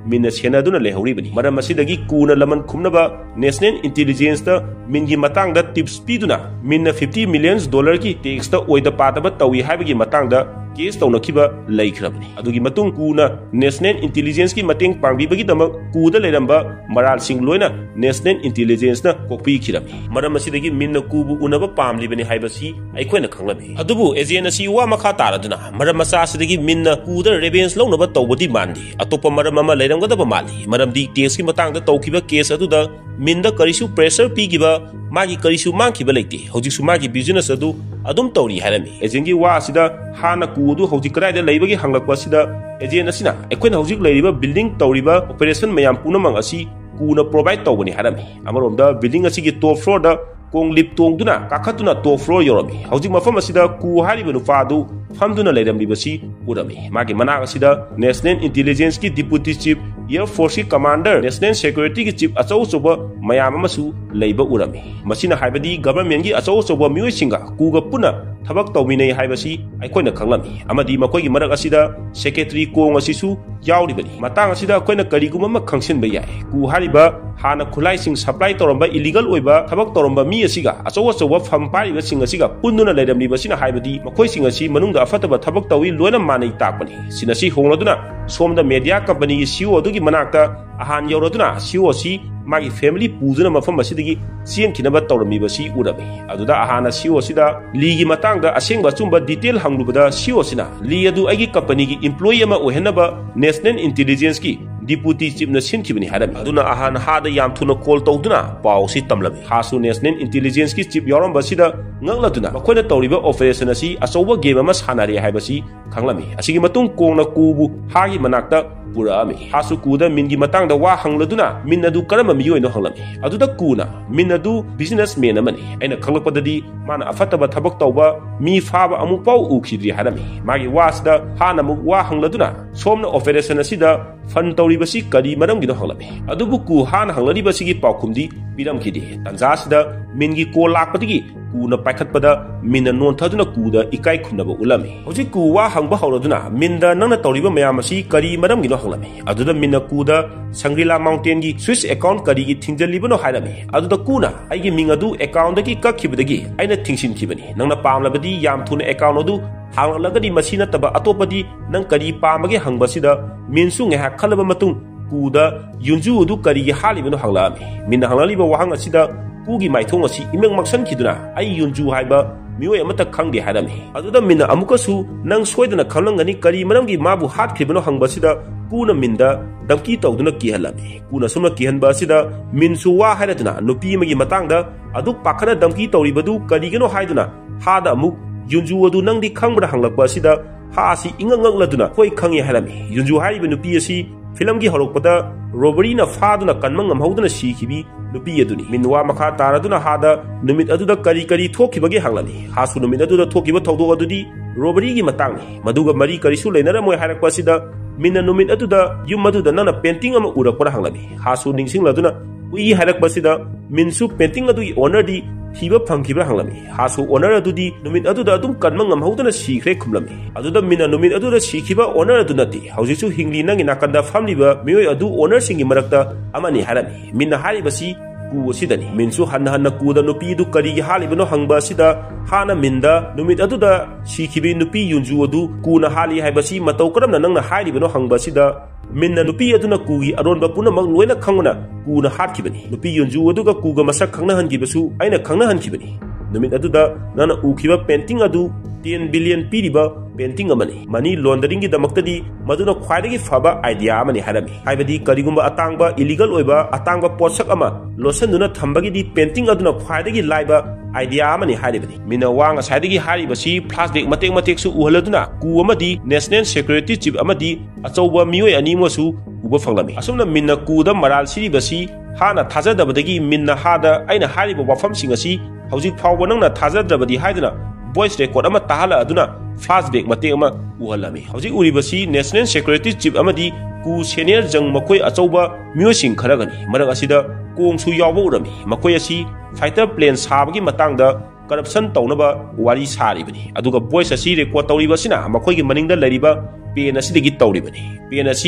Speaker 1: ꯃꯤꯟꯅ ꯁꯦꯟꯅꯗꯨꯅ ꯂꯩꯍꯧꯔꯤꯕꯅꯤ ꯃꯔꯝ ꯑꯁꯤꯗꯒꯤ ꯀꯨꯅ ꯂꯃꯟ ꯈꯨꯝꯅꯕ ꯅꯦꯁꯅꯦꯜ ꯏꯟꯇꯦꯂꯤꯖꯦꯟꯁꯇ ꯃꯤꯟꯒꯤ ꯃꯇꯥꯡꯗ ꯇꯤꯞꯁ ꯄꯤꯗꯨꯅ ꯃꯤꯟꯅ ꯐꯤꯐꯇꯤ ꯃꯤꯂꯤꯌꯟ ꯗꯣꯂꯔꯒꯤ ꯇꯦꯛꯁꯇ ꯑꯣꯏꯗ ꯄꯥꯗꯕ ꯇꯧꯏ ꯍꯥꯏꯕꯒꯤ ꯃꯇꯥꯡꯗ केस तौनखिबा लैखरबनी अदुगी मतुंग कूना नेशनल इंटेलिजेंस की मतेंग पांगबीबगीदमक कूदा लेरंबा मरालसिंग लोयना नेशनल इंटेलिजेंस ना कोकपीखिरबी मरम असिदगी मिन्न कूबु उनबा पामलिबनी हाइबसी अइखोयना खंगलबी अदुबु एजेन असि वा मखा तारदुना मरम मसा असिदगी मिन्न कूदा रेवेंस लौनबा तौबदी मानदी अतोपा मरम अमा लेरंगदबा माली मरमदी टेक्स की मतांगदा तौखिबा केस अदुदा मिन्दा करिसु प्रेशर पीगिबा मागी करिसु मांखिबा लेते हौजिसु मागी बिजनेस अदु अदुम तौरी हारमी एजेंगी वा असिदा हाना कूदु हौजिक कराइदा लैबगी हंगलकपा असिदा एजेन असिना एखोइन हौजिक लैरिबा बिल्डिंग तौरिबा ऑपरेशन मयाम पुनमंग असि कूना प्रोवाइड तौबनी हारमी अमरोमदा बिल्डिंग असिगी टॉप फ्लोर दा कोंग लिप तोंगदुना काखतुना टॉप फ्लोर योरमी हौजिक मफम असिदा कू हारिबा नुपादु फमदुना लैरमलिबसी उरमी मागी मनाग असिदा नेशनल इंटेलिजेंस की डिप्यूटी चीफ एयर फोर्स की कमांडर नेशनल सिक्योरिटी की चीफ अचौ अचौबा मयाम अमसु लैबा उरमी मसिना हाइबदी गवर्नमेंट की अचौ अचौबा मियोइसिंगा कूगा पुना थबक तौमिनै हाइबसी अइखोइना खंगलमी अमदी मखोइगी मरक असिदा सेक्रेटरी कोंग असिसु याउरिबनी मतांग असिदा अइखोइना करिगुममा खंगसिनबा याय कू हारिबा हाना खुलाइसिंग सप्लाई तौरंबा इलीगल ओइबा थबक तौरंबा मी असिगा अचौ अचौबा फम पारिबा सिंग असिगा पुन्नुना लैरमलिबसिना हाइबदी मखोइसिंग असी मनुंगदा अफतबा थबक तौइ लोइना मानै ताकपनी सिनसी होंगलदुना सोमदा मीडिया कंपनी की सीईओ अदुगी मनाक्ता अहान यौरदुना सीईओ असी मागी फैमिली पूजना मफम असिदगी चेनखिनबा तौरमिबसी उरबी अदुदा अहाना सीईओ असिदा लीगी मतांगदा असेंगबा चुंबा डिटेल हंगलुबदा सीईओ असिना ली अदु आइगी कंपनी की एम्प्लॉई अमा ओहेनबा नेशनल इंटेलिजेंस की डिप्यूटी चीफ न सिनखिबनी हारमी अदुना अहान हादा याम थुना कॉल तौदुना पाउसी तमलबी हासु नेशनल इंटेलिजेंस की चीफ यौरमबसिदा ngangladuna makoina tawriba operation asi achouba game ama sanari haibasi khanglami asigi matung kongna kubu hagi manakta purami hasu kuda mingi matangda wa hangladuna minadu karama miyoino hanglami aduda kuna minadu businessman amani aina khanglakpadadi mana afataba thabak tawba mi faba amu pau ukhidri harami magi wasda hana mu wa hangladuna somna operation asida fan tawribasi kari maramgido hanglami adubu ku hana hanglari paukhumdi piramkhidi tanjasida mingi ko lakpadigi कूना पाइखतपदा मिना नोंथदुना कूदा इकाई खुनबा उलमी हौजि कू वा हंगबा हौरदुना मिनदा नंगना तौरिबा मयाम असि करी मरमगिनो हंगलमी अदुदा मिना कूदा Shangri-La mountain की स्विस अकाउंट करी की थिंगजलिबनो हाइरमी अदुदा कूना आइगी मिंग अदु अकाउंट दगी कखिबदगी आइना थिंगसिनखिबनी नंगना पामलबदी याम थुना अकाउंट अदु हांगलगदी मसिना तबा अतोपदी नंग करी पामगे हंगबसिदा मिनसु ngeha खलबा मतुंग कूदा युंजु अदु करी हालिबनो हंगलामी मिना हंगलिबा वाहंग असिदा कूगी माइथोंग असि इमेंग मक्सन खिदुना आई युंजु हाइबा मियोय अमता खंगदे हारमी अदुदा मिना अमुकसु नंग सोयदना खंलंगनी करी मरमगी माबु हात खिबनो हंगबसिदा कूना मिनदा दमकी तौदुना किहलमी कूना सुमना किहनबा सिदा मिनसु वा हाइरदुना नुपी मगी मतांगदा अदु पाखना दमकी तौरिबदु करिगनो हाइदुना हादा अमुक युंजु अदु नंगदी खंगबदा हंगलकपा सिदा हासी इंगंगंगलदुना होय खंगी हारमी युंजु हाइबा नुपी असि फिल्म की हरोकपदा रोबरी ना फादुना कन्मंग हमहौदुना सीखिबी नुपी अदुनी मिनवा मखा तारदुना हादा नुमित अदुदा करी करी थोखिबगे हांगलानी हासु नुमित अदुदा थोखिबा थौदो अदुदी रोबरी की मतांगनी मदुगा मरी करिसु लेनरमोय हारकपासिदा मिना नुमित अदुदा युम अदुदा नना पेंटिंग अमा उरकपरा हांगलानी हासु निंगसिंगलादुना उई हारकपासिदा मिनसु पेंटिंग अदुगी ओनर दी थिबा फंखिबरा हांगलामी हासु ओनर अदुदी नुमित अदुदा अदुम कन्मंग हमहौदुना सीखरे खुमलामी अदुदा मिना नुमित अदुदा सीखिबा ओनर अदुनाती हौजिसु हिंगली नंगी नाकंदा फामलिबा मियोय अदु ओनर सिंगी मरक्ता अमानी हारमी मिना हारिबसी कू असिदनी मिनसु हन्ना हन्ना कूदा नुपीदु करिगी हालिबनो हंगबा असिदा हाना मिनदा नुमित अदुदा सीखिबी नुपी युंजु अदु कूना हाली हाइबसी मतौ करमना नंगना हारिबनो हंगबा असिदा मिन्ना नुपी अदुना कूगी अरोनबा पुनमक लोइना खंगना कूना हाटखिबनी नुपी युंजु अदुगा कूगा मसक खंगना हनगिबसु आइना खंगना हनखिबनी नुमित अदुदा नना उखिबा पेंटिंग अदु ten billion पीरिबा पेंटिंग अमनी मनी लॉन्डरिंग की दमक्तदी मदुना ख्वाइदगी फबा आइडिया अमनी हारमी हाइबदी करिगुंबा अतांगबा इलीगल ओइबा अतांगबा पोसक अमा लोसनदुना थंबगीदी पेंटिंग अदुना ख्वाइदगी लाइबा आइडिया अमनी हारिबनी मिना वांग साइदगी हारिबसी फ्लैशबैक मतेक मतेक सु उहलदुना कू अमदी नेशनल सिक्योरिटी चीफ अमदी अचौबा मियोय अनिमोसु उबा फंगलमी असुमना मिना कूदा मराल सिरिबसी हाना थाजदबदगी मिना हादा आइना हारिबा वाफमसिंग असि हौजिक फावबा नंगना थाजद्रबदी हाइदुना वॉइस रिकॉर्ड अमा ताहाला अदुना फ्लैशबैक मते अमा उहलमी हौजिक उरिबसी नेशनल सिक्योरिटी चीफ अमदी कू सीनियर जंग मखोय अचौबा मियोसिंग खरगनी मरग असिदा कोंगसु यावबा उरमी मखोय असि फाइटर प्लेन साबगी मतंगदा करप्शन तौनबा वारी सारिबनी अदुगा वॉइस असि रिकॉर्ड तौरिबसिना मखोयगी मनिंगदा लरिबा पेन असिदगी तौरिबनी पेन असि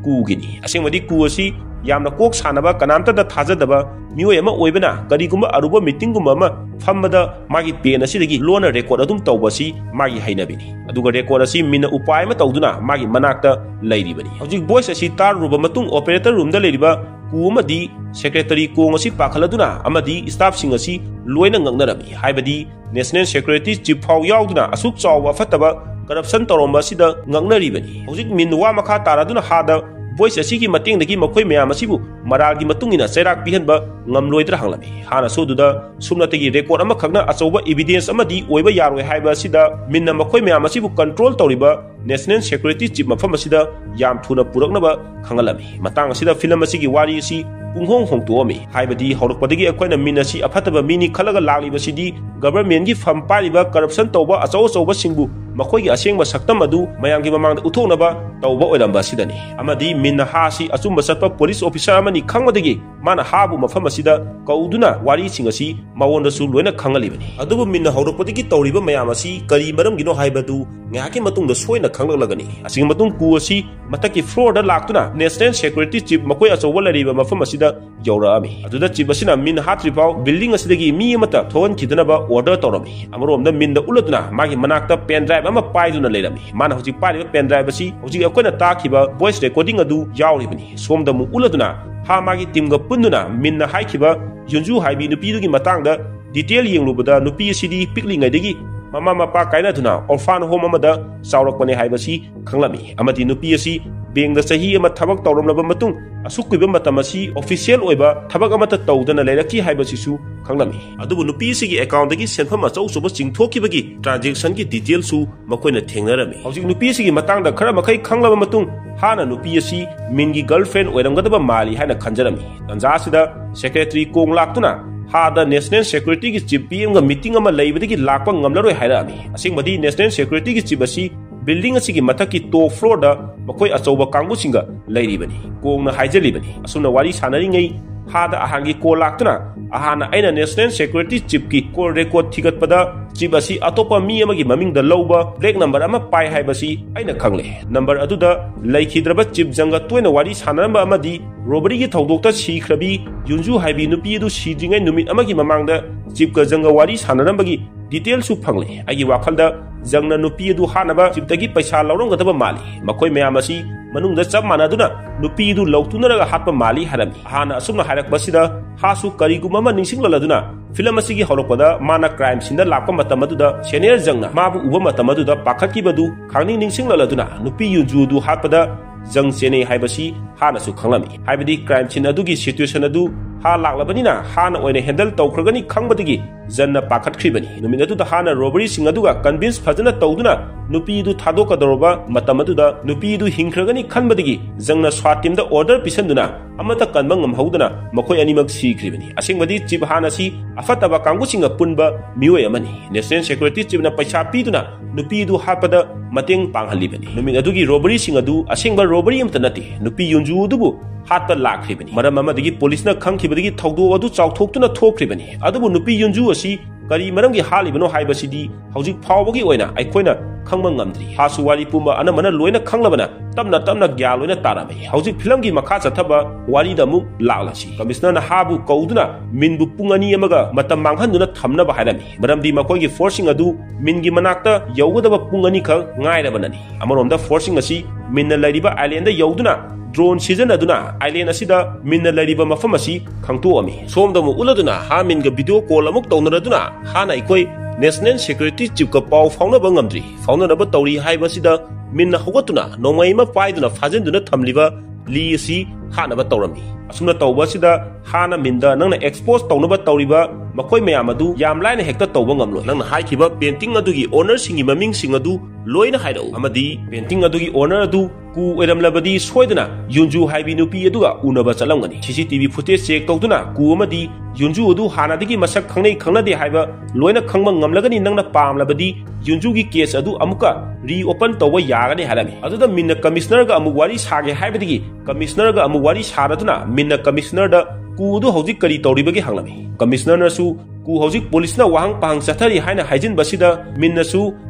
Speaker 1: कुगिनी असेंगमदी कु असि यामना कोक सानबा कनामता थाजदबा मियोय अमा ओइबना करिगुम्बा अरुबा मीटिंगुम्बा अमा फम्मदा मागी पेन असिदगी लोना रेकॉर्ड अदुम तौबसी मागी हैनबिनी अदुगा रेकॉर्ड असी मिना उपाय अमा तौदुना मागी मनाक्ता लैरिबनी हौजिक वॉइस असी तारुबा मतुंग ऑपरेटर रूम दा लैरिबा कु अमदी सेक्रेटरी कोंग असी पाखलदुना अमदी स्टाफ सिंग असी लोइना ngangnarami हाइबदी नेशनल सिक्योरिटी चीफ फाउ याउदुना असुक चाव फतबा करप्शन तौरम्बा सिदा ngangnaribani हौजिक मिन वा मखा तारादुना हादा voice asigi mating dagi makoi myam asibu maralgi matungina chairak pihanba ngamloidra hanglami hana soduda sumnategi record ama khagna achoba evidence amadi oiba yaroi haiba sida minna makoi myam asibu control tawriba national security chief mafam asida yam thuna puraknaba khangalami matang asida film asigi wari asi punghong hongtuami haibadi horokpadagi akoina min asi aphataba mini khalaga lagliba sidi government gi fam pariba corruption tawba achaw achawba singbu makoi gi asengba saktam adu mayamgi mamangda uthonaba tawba oiramba sidani amadi min ha si achumba satpa police officer amani khangwadagi mana habu mafam asida kauduna wari singasi mawonda su loina khangalibani adubu min horokpadagi tawriba mayam asi kari maram gino haibadu ngaki matungda soina khanglalagani asing matung ku asi mataki floor da laktuna national security chief makoi achawba lariba mafam asida yaurami aduda chief asina min hatripau building asidagi mi amata thon kidanaba order tawrami amromda min da uladuna magi manakta pen drive ama paiduna leirami mana hoji pariba pen drive asi hoji akoina takiba voice recording adu yauribani somda mu uladuna ha magi team ga punduna min na haikiba yunju haibi nupi dugi matangda detail yenglubada nupi asidi piklingai dagi mama mapa kaina duna orphan home amada saurakpane haibasi khanglami amadi nupi asi bengda sahi ama thabak tawramlaba matung asukkuiba matam asi official oiba thabak amata tawdana leiraki haibasi su khanglami adubu nupi sigi account dagi senfam achau suba chingthokibagi transaction gi detail su makoina thengnarami hojik nupi sigi matangda khara makai khanglaba matung hana nupi asi mingi girlfriend oiramgadaba mali haina khanjarami tanza sida secretary kong laktuna hada national security gi chief pm ga meeting ama leibadagi lakpa ngamlaroi hairami asingmadi national security gi chief asi building asigi mathaki top floor da makoi achauba kangbu singa leiribani kongna haijalibani asuna wari sanari ngai hada ahangi ko laktuna ahana aina national security chief ki call record thigat pada chief asi atopa mi amagi maming da lowba break number ama pai haibasi aina khangle number aduda laikhidraba chief janga toina wari sanaramba amadi robbery gi thodokta sikhrabi yunju haibi nupi du sidringai numit amagi mamangda chief ka janga wari sanarambagi detail su phangle agi wakhalda jangna nupi du hanaba chief tagi paisa lawronggataba mali makoi mayam asi manungda chap manaduna nupi du lawtunaraga hatpa mali harami hana asumna harakbasida hasu kariguma ma ningsinglaladuna film asigi horokpada mana crime sinda lakpa matamaduda senior jangna mabu uba matamaduda pakhakibadu khangning ningsinglaladuna nupi yunju du hatpada jang chene haibasi hana su khanglami haibadi crime sin adugi situation adu ha laklabanina hana oine handle tawkragani khangbadagi janna pakhatkribani numina du hana robbery sing aduga convince phajana tawduna nupi du thadokadoroba matamaduda nupi du hingkragani khanbadagi jangna swatimda order pisanduna amata kanbang ngamhaudana makoi animak sikribani asingmadi chief hana si afataba kanggusinga punba mioi amani national security chief na paisa piduna nupi du hapada mateng panghalibani numina dugi robbery sing adu asingba robbery amta nati nupi yunju dubu hatpa lakribani maram amadagi police na khangkhibadagi thawdo adu chawthoktuna thokkribani adubu nupi yunju asi kari maramgi halibano haibasidi hojik phawbagi oina aikoina khangma ngamdri hasu wari pumba anamana loina khanglabana tamna tamna gya loina tarami hojik film gi makha chathaba wari da mu laglasi commissioner na habu kauduna minbu pungani amaga matam manghanduna thamna ba hairami maramdi makoi gi forcing adu mingi manakta yaugadaba pungani kha ngairabanani amaronda forcing asi minna lariba island da yauduna drone season aduna island asida minna lariba mafam asi khangtu ami somda mu uladuna ha min ga video call amuk tawnaraduna hana ikoi national security chief ka paw fauna bangamdri fauna na ba tawri haiba sida minna hogatuna nomai ma paiduna fajenduna thamliba li asi hana ba tawrami asumna tawba sida hana minda nangna expose tawnaba tawriba makoi mayam adu yam laina hekta tawba ngamlo nangna haikiba painting adugi owner singi maming sing adu loina hairau amadi painting adugi owner adu ku eramlabadi soidana yunju haibi nupi aduga unaba chalamgani C C T V footage check tawduna ku amadi yunju adu hanadagi masak khangnei khangnade haiba loina khangma ngamlagani nangna pamlabadi yunju gi case adu amuka reopen tawba yagani harami aduda minna commissioner ga amu wari sage haibadigi commissioner ga amu wari saraduna minna commissioner da ku du hojik kari tawribagi hanglami commissioner na su ku hojik police na wahang pahang chathari haina haijin basida minna su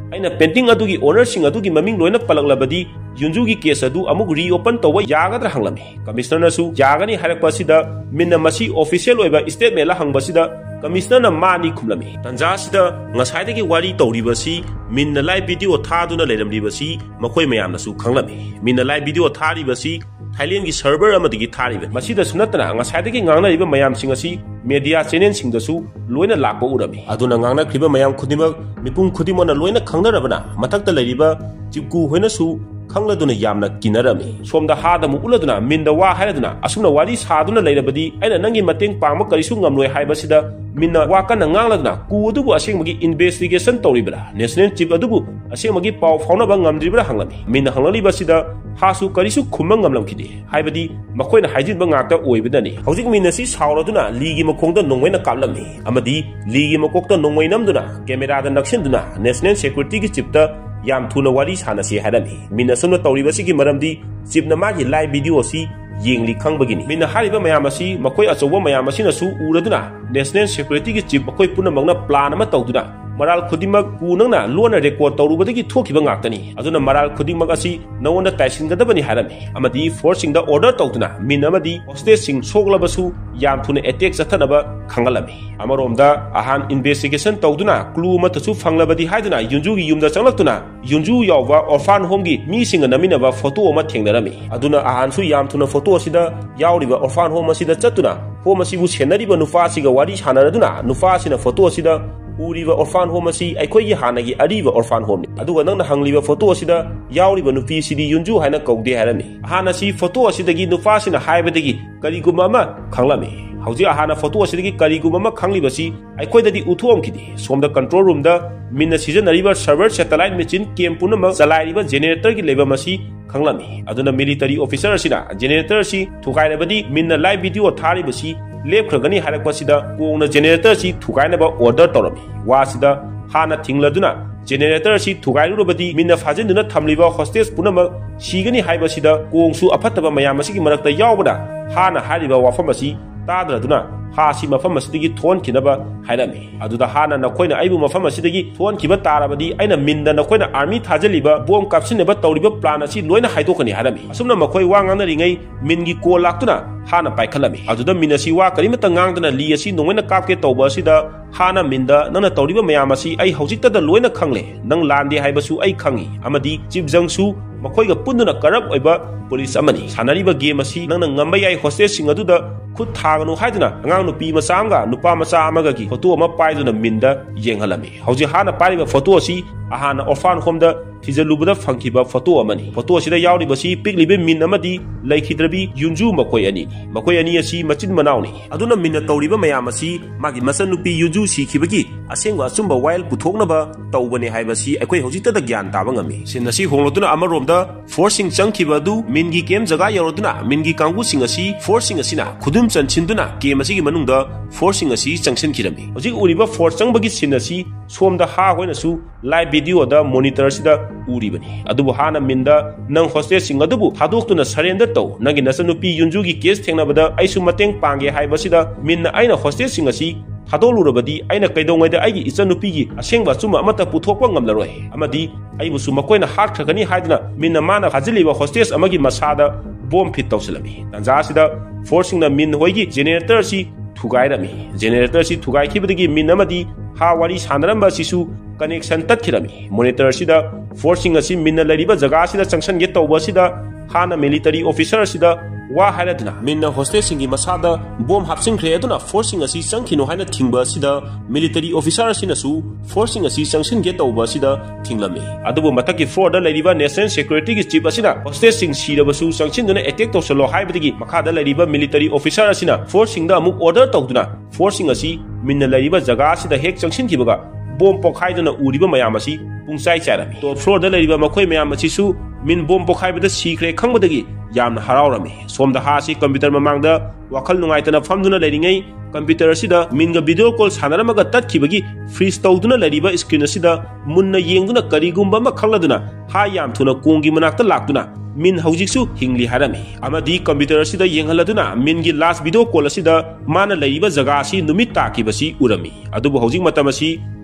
Speaker 1: aina painting adugi owner sing adugi maming loina palaklabadi Yunju gi case adu amuk reopen tawba yagadra hanglami commissioner na su yagani harakpa sida minna masi official oiba statement la hangba sida commissioner na mani khumlami tanja sida ngasai dagi wari tawribasi minna live video thaduna leiramribasi makoi mayam na su khanglami minna live video tharibasi Thailand gi server amadigi tharibe masida sunatna ngasai dagi ngangna riba mayam sing asi media channel sing da su loina lakpa urami aduna ngangna kriba mayam khudima mipum khudimona loina khangnarabana mathakta leiriba chipku hoina su khangladuna yamna kinarami somda hada mu uladuna minda wa haiduna asuna wari saduna leirabadi aina nangi mateng pangma karisu ngamloi haibasida minna wa kana ngangladuna ku adubu asengmagi investigation tawribra national chief adubu asengmagi paw faunaba ngamdribra hanglami minna hanglibasida hasu karisu khumang ngamlamkidi haibadi makoina haijinba ngakta oibadani hojik minna si sawraduna ligi makongda nongwaina kaplami amadi ligi makokta nongwainamduna camera da naksinduna national security gi chipta yam thuna wari sanasi hadami minna sunna tawribasi gi maramdi chipna magi live video si yengli khangbagini minna hariba mayamasi makoi achowa mayamasi na su uraduna national security gi chip makoi punamagna plan ama tawduna maral khudimak kunangna lona record tawrubadagi thokiba ngaktani aduna maral khudimak asi nawonda taisingadabani harami amadi forcing da order tawduna min amadi hostage sing soglabasu yam thuna attack chathanaba khangalami amaromda ahan investigation tawduna clue matasu fanglabadi haiduna yunju gi yumda changlaktuna yunju yawwa orphan home gi mi singa naminaba photo ama thengnarami aduna ahan su yam thuna photo asida yawriba orphan home asida chatuna home asibu senariba nufa siga wari sanaraduna nufa asina photo asida uriba orphan home asi aikoi hanagi ariba orphan home aduga nangna hangliba photo asida yawriba nupi sidi yunju haina kawde harami hana si photo asidagi nufa sina haibadagi kariguma ama khanglami hauji ahana photo asidagi kariguma ama khanglibasi aikoidadi uthomkidi somda control room da minna season ariba server satellite machine kempuna ma chalairiba generator gi leba masi khanglami aduna military officer asina generator si thukairabadi minna live video tharibasi lepkhagani harakpasida kongna generator si thukainaba order torami wasida hana thingladuna generator si thukairubadi minna fajinduna thamliba hostage punama sigani haibasida kongsu aphataba mayam asigi marakta yawbada hana hariba wafam asi tadraduna ha si mafam asidagi thon kinaba hairami aduda hana nakoina aibu mafam asidagi thon kiba tarabadi aina minda nakoina army thajaliba bom kapsineba tawriba plan asi loina haidokani harami asumna makoi wangana ringai mingi ko laktuna hana paikhalami aduda minasi wa karimata ngangdana li asi nongena kapke tawba asida hana minda nana tawriba mayam asi ai hojikta da loina khangle nang lande haibasu ai khangi amadi chief jangsu makoiga punduna karab oiba police amani sanariba game asi nangna ngamba yai hostage sing aduda khut thaganu haiduna angang nupi macha amga nupa macha amaga gi photo ama paiduna minda yenghalami hauji hana pariba photo asi ahana orphan home da thijalubada phangkiba photo amani photo asida yawribasi piklibe min amadi laikhidrabi yunju makoi ani makoi ani asi machin manauni aduna minna tawriba mayam asi magi masan nupi yunju sikhibagi asengwa asumba wild puthoknaba tawbani haibasi aikoi hojita da gyan taba ngami sinasi hongloduna amarom forcing changkiba du mingi kem jaga yaroduna mingi kanggu sing asi forcing asina khudum chanchinduna kem asigi manungda forcing asi changsin kirami hojik uriba force changbagi sinasi somda ha hoina su live video da monitor sida uribani adubu hana minda nang hostage sing adubu hadoktuna surrender taw nangi nasanupi yunju gi case thengnabada aisu mateng pange haibasida minna aina hostage sing asi hadolurabadi aina kaidongaida aigi ichanupi gi asengba chuma amata puthokpa ngamlaroi amadi aibu su makoina hak thagani haidna minna mana hajiliba hostage amagi masada bomb fit tawsilami tanja sida forcing na min hoigi generator si thugairami generator si thugai khibadigi min amadi ha wari sanaramba sisu connection tatkirami monitor sida forcing asi minna lariba jaga sida changsan ge tawba sida hana military officer sida wa haladna minna hostage singi masada bom hapsing khre aduna forcing asi changkhino haina thingba sida military officer sina su forcing asi changsin ge tawba sida thinglami adubu mataki floor da lariba national security gi chief asina hostage sing siraba su changsin duna attack tawsalo haibadigi makhada lariba military officer asina forcing da amuk order tawduna forcing asi minna lariba jaga sida hek changsin kibaga bom pokhaiduna uriba mayam asi pungsai charami top floor da lariba makhoi mayam asi su min bom pokhaibada sikre khangbadagi yamna harawrami somda ha si computer mamangda wakhal nungaitana famduna leringai computer asida minga video call sanaramaga tatkibagi freeze tawduna lariba screen asida munna yengduna karigumba ma khangladuna ha yam thuna kongi manakta lakduna min haujiksu hingli harami amadi computer asida yenghaladuna mingi last video call asida mana lariba jaga si numit takibasi urami adubu haujik matamasi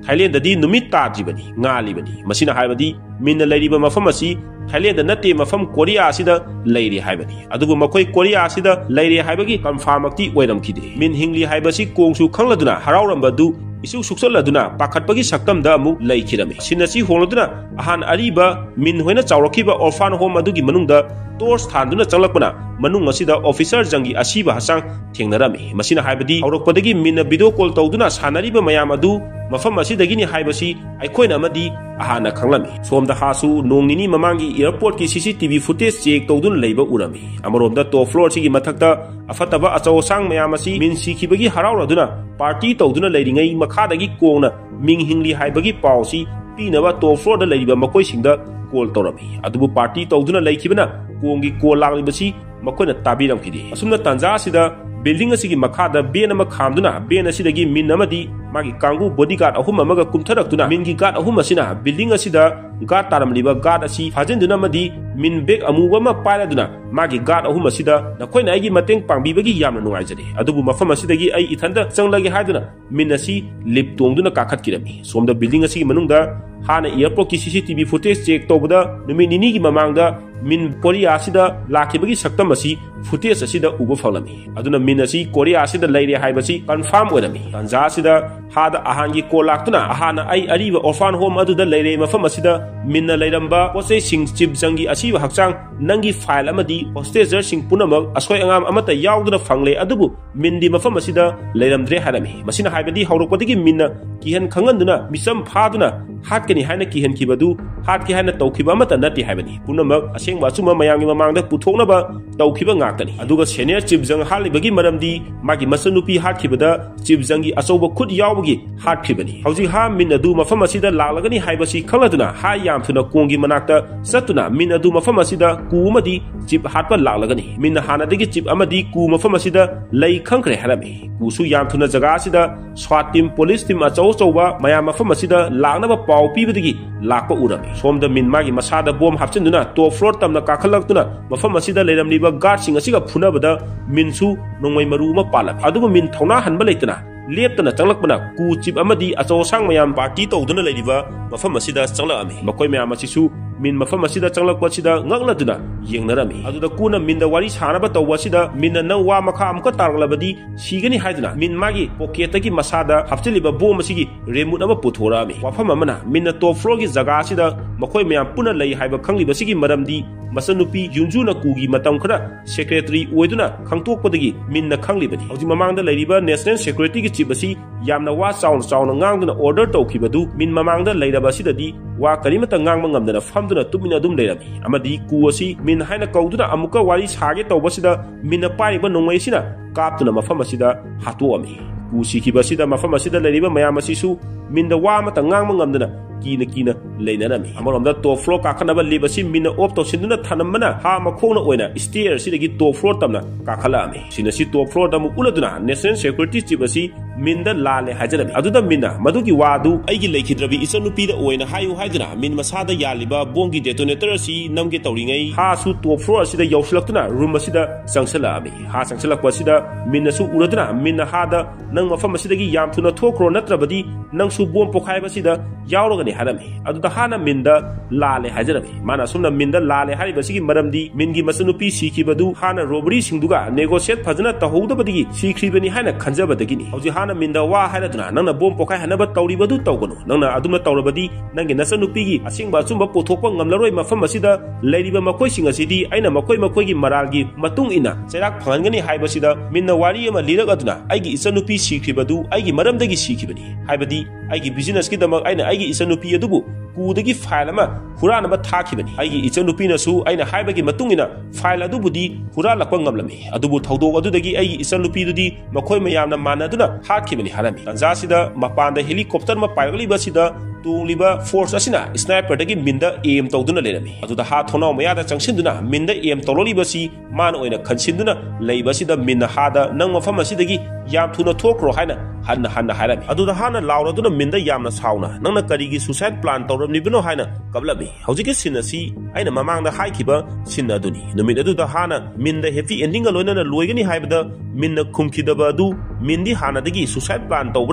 Speaker 1: Thailand dadi numit tadribani ngalibani masina haibadi min leiriba mafam asi Thailand natte mafam Korea asida leiri haibani adubu makoi Korea asida leiri haibagi confirm akti oiramkide min hingli haibasi kongsu khangladuna haraurambadu isu suksaladuna pakhatpagi saktamda amu leikirami sinasi holoduna ahan ariba min hoina chawrakiba orphan home adugi manungda Tors thanduna changlakpana manung asida officer jangi asiba hasang thengnarami masina haibadi aurokpadagi minna video call tawduna sanariba mayam adu mafam asidagi ni haibasi aikoina amadi ahana khanglami somda hasu nongnini mamangi airport ki C C T V footage check tawdun leiba urami amaromda top floor sigi mathakta afataba achaw sang mayam asi min sikibagi harauraduna party tawduna leiringai makhadagi kongna ming hingli haibagi pawsi pinaba top floor da leiriba makoi singda call tawrami adubu party tawduna leikibana kongi call laglibasi makoina tabiram kidi asumna tanja sida building asigi makhada ben ama khamduna ben asidagi min amadi magi kangu bodyguard ahum amaga kumtharaktuna mingi guard ahum asina building asida guard taramliba guard asi fajenduna madi min bag amuwa ma paraduna magi guard ahum asida nakoina aigi mateng pangbibagi yamna nuaijari adubu mafam asidagi ai ithanda changlagi haiduna min asi lip tongduna kakhat kirami somda building asigi manungda hana airport ki C C T V footage check tobada numi nini gi mamangda min Korea asida lakibagi saktam asi footage asida uba falami aduna min asi Korea asida leire haibasi confirm oirami tanja asida hada ahangi kolaktuna ahana ai ariba orphan home aduda leire mafam asida minna leiramba posei sing chip jangi asiba hakchang nangi file amadi hostager sing punamak asoi angam amata yauduna fangle adubu mindi mafam asida leiramdre harami masina haibadi hauropodigi minna kihan khanganduna misam phaduna hatkani haina kihan kibadu hatki haina tawkiba amata nati haibani punamak asengba chuma mayangi mamangda puthoknaba tawkiba ngakani aduga senior chief jang halibagi maramdi magi masanupi hatkibada chief jangi asoba khut yawgi hatkibani hauji ha min adu mafam asida laglagani haibasi khaladuna ha yam thuna kongi manakta satuna min adu mafam asida kuumadi chief hatpa laglagani min hana degi chief amadi ku mafam asida lei khangkre harami kusu yam thuna jaga asida swat team police team achaw chawba mayam mafam asida lagnaba paw pibadagi lakpa urami somda min magi masada bom hapchenduna top floor tamna kakhalактuna mafam asida leiramliba guard sing asiga phunabada minsu nongmai maru ma palami adubu min thona hanba leitana leptana changlakpana ku chip amadi achaw sang mayam party tawduna leiriba mafam asida changlakami makoi mayam asisu min mafam asida changlakpa sida ngakladuna yengnarami aduda kuna minda wari sanaba tawwa sida minna nang wa makha amka targlabadi sigani haiduna min magi pocketagi masada hapchiliba bom asigi remote ama puthorami wafam amana minna top floor gi jaga sida makoi mayam puna lei haiba khangliba sigi maramdi masanupi yunjuna kugi matam khara secretary oiduna khangtokpadagi minna khanglibani hoji mamangda leiriba national security gi chief asi yamna wa chaun chaun ngangduna order tawkhibadu min mamangda leiraba sidadi wa karimata ngangma ngamdana famduna tumina dum leirami amadi ku asi min haina kauduna amuka wari sage tawbasida minna paiba nongmai sina kaptuna mafam asida hatuami ku sikibasida mafam asida leiriba mayam asisu minda wa mata ngangma ngamdana kina kina leinarami amaromda top floor kakhanaba libasi mina op to sinduna thanamana ha makhona oina stair sidagi top floor tamna kakhalami sinasi top floor damu uladuna national security chief asi minda lale hajarami aduda minna madugi wadu aigi leikidrabi isanupi da oina hayu haiduna min masada yaliba bongi detonator asi namge tawringai ha su top floor asida yauslaktuna room asida sangsalami ha sangsalakwa asida minna su uladuna minna hada nang mafam asidagi yam thuna thokro natrabadi nang su bom pokhaiba sida yaurogani harami aduda hana minda lale hajarami mana sumna minda lale haribasigi maramdi mingi masanupi sikibadu hana robbery singduga negotiate phajana tahoudabadigi sikribani hana khanjabadagini hoji hana minda wa haraduna nangna bom pokai hanaba tawribadu tawgonu nangna aduma tawrabadi nangi nasanupigi asingba chumba pothokpa ngamlaroi mafam asida leiriba makoi singasidi aina makoi makoi gi maralgi matung ina serak phangani haibasida minna wari ama lirak aduna aigi isanupi sikribadu aigi maramdagi sikibani haibadi aigi business ki damak aina aigi isanupi adubu kudagi file ama huranaba thakibani aigi ichanupi na su aina haibagi matungina file adubudi huralakpa ngamlami adubu thodok adudagi aigi ichanupi dudi makhoi mayamna manaduna hatkibani harami tanjasida mapanda helicopter ma paigaliba sida tungliba force asina sniper dagi minda aim tawduna lerami aduda ha thonau mayada changsinduna minda aim tawloliba si man oina khansinduna leiba sida minna hada nang mafam asidagi yam thuna thokro haina hanna hanna harami aduda hana lauraduna minda yamna sauna nangna karigi suicide plan tawramnibino haina kablabi hojiki sinasi aina mamangda haikiba sinna duni numit aduda hana minda happy ending aloina loigani haibada minna khumkidaba adu mindi hana dagi suicide plan tawbuna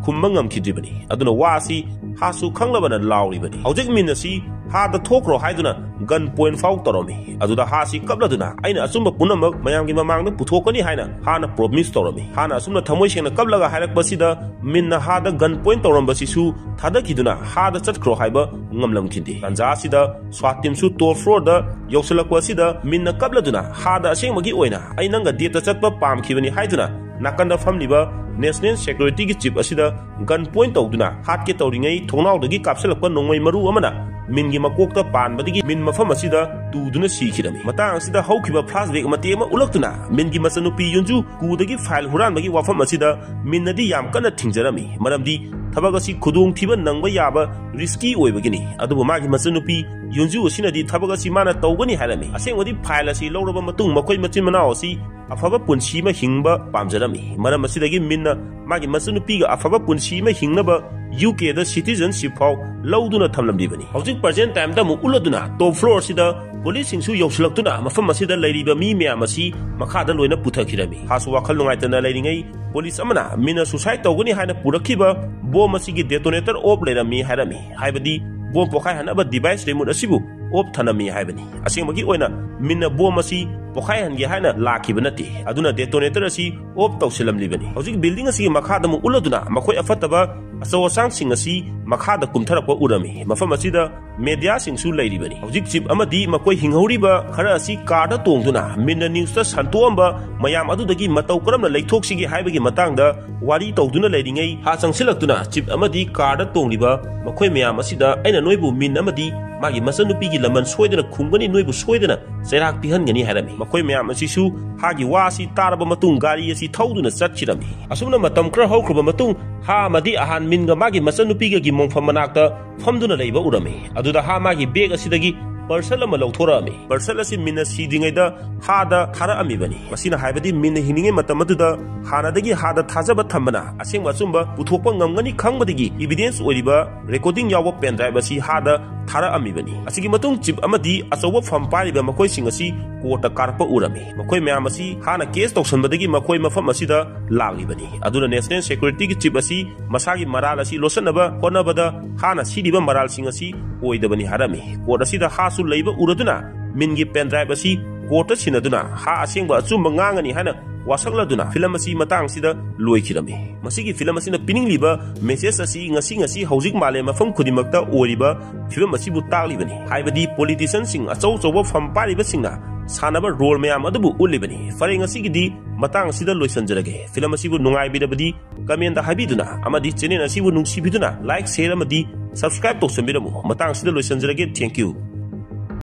Speaker 1: khumba ngamkhidribani aduna wasi hasu khanglabana lauribani hojik minasi ha da thokro haiduna gun point fau toromi aduda ha si kapladuna aina asumba punamak mayam gi mamang na puthokani haina ha na promise toromi ha na asumna thamoi sengna kaplaga hairak basida minna ha da gun point torom basisu thada kiduna ha da chatkro haiba ngamlam khindi tanja sida swatim su toll floor da yoksulak basida minna kapladuna ha da asengmagi oina ainanga data chatpa pam khibani haiduna nakanda famliba national security gi chief asida gun point tawduna hat ke tawringai thongnaw dagi kapsalakpa nongmai maru amana min gi makokta pan badigi min mafam asida tuduna sikhirami matang asida hawkiba flashback mate ma ulaktuna min gi masanupi yunju ku dagi file huran bagi wafam asida min nadi yam kana thingjarami maramdi thabag asi khudung thiba nangba yaba risky oibagini adubu magi masanupi yunju asinadi thabag asi mana tawgani harami asengwadi file asi lawraba matung makoi machin mana asi afaba punsi ma hingba pamjarami maram asidagi minna magi masanupi ga afaba punsi ma hingnaba U K da citizenship fau lauduna thamlamdibani hojik present time da mu uladuna top floor sida police singsu yausilaktuna mafam asida lairiba mi mya masi makha da loina puthakhirami hasu wakhal nungaitana lairingai police amana mina suicide tawgani haina purakhiba bom asigi detonator op lerami harami haibadi bom pokhai hanaba device remote asibu op thanami haibani asengmagi oina minna bom asi pokhai hange haina lakhibanati aduna detonator asi op tawsilamlibani hojik building asi makha da mu uladuna makhoi afataba aso sang sing asi makha da kumtharakwa urami mafam asida media singsu lairibani hojik chip amadi makoi hinghoriba khara asi car da tongduna minna news ta santoamba mayam adudagi matau karamna leithoksigi haibagi matangda wari tawduna lairingai ha changsilaktuna chip amadi car da tongliba makoi mayam asida aina noibu min amadi magi masanupi gi laman soidana khungani noibu soidana sairak pihangani harami makoi mayam asisu hagi wasi taraba matung gari asi thauduna chatchirami asumna matam kra hokruba matung ha madi ahan minga magi masanupi gi mongfam manakta famduna leiba urami aduda ha magi bag asidagi parcel ama lauthorami parcel asi minna sidingaida hada thara ami bani masina haibadi minna hininge matamatuda hanadagi hada thajaba thambana asengwa chumba puthokpa ngamgani khangbadigi evidence oiriba recording yawa pen drive asi hada thara ami bani asigi matung chip amadi asowa pham pariba makoi sing asi kota karpa urami makoi myam asi hana case toksanbadagi makoi mafam asida lagli bani aduna national security gi chip asi masagi maral asi losanaba honabada hana sidiba maral sing asi oidabani harami kota asida ha su leiba uraduna mingi pen drive asi kota sinaduna ha asengba achumba ngangani hana wasakladuna film asi matang sida loikhirami masigi film asina piningliba message asi ngasi ngasi hojik male mafam khudimakta oriba film asi bu taklibani haibadi politician sing achau chauba fam pariba singna sanaba role mayam adubu ulibani fare ngasi gidi matang sida loisanjarage film asi bu nungai bidabadi comment da habiduna amadi channel asi bu nungsibiduna like share amadi subscribe to sambiramu matang sida loisanjarage thank you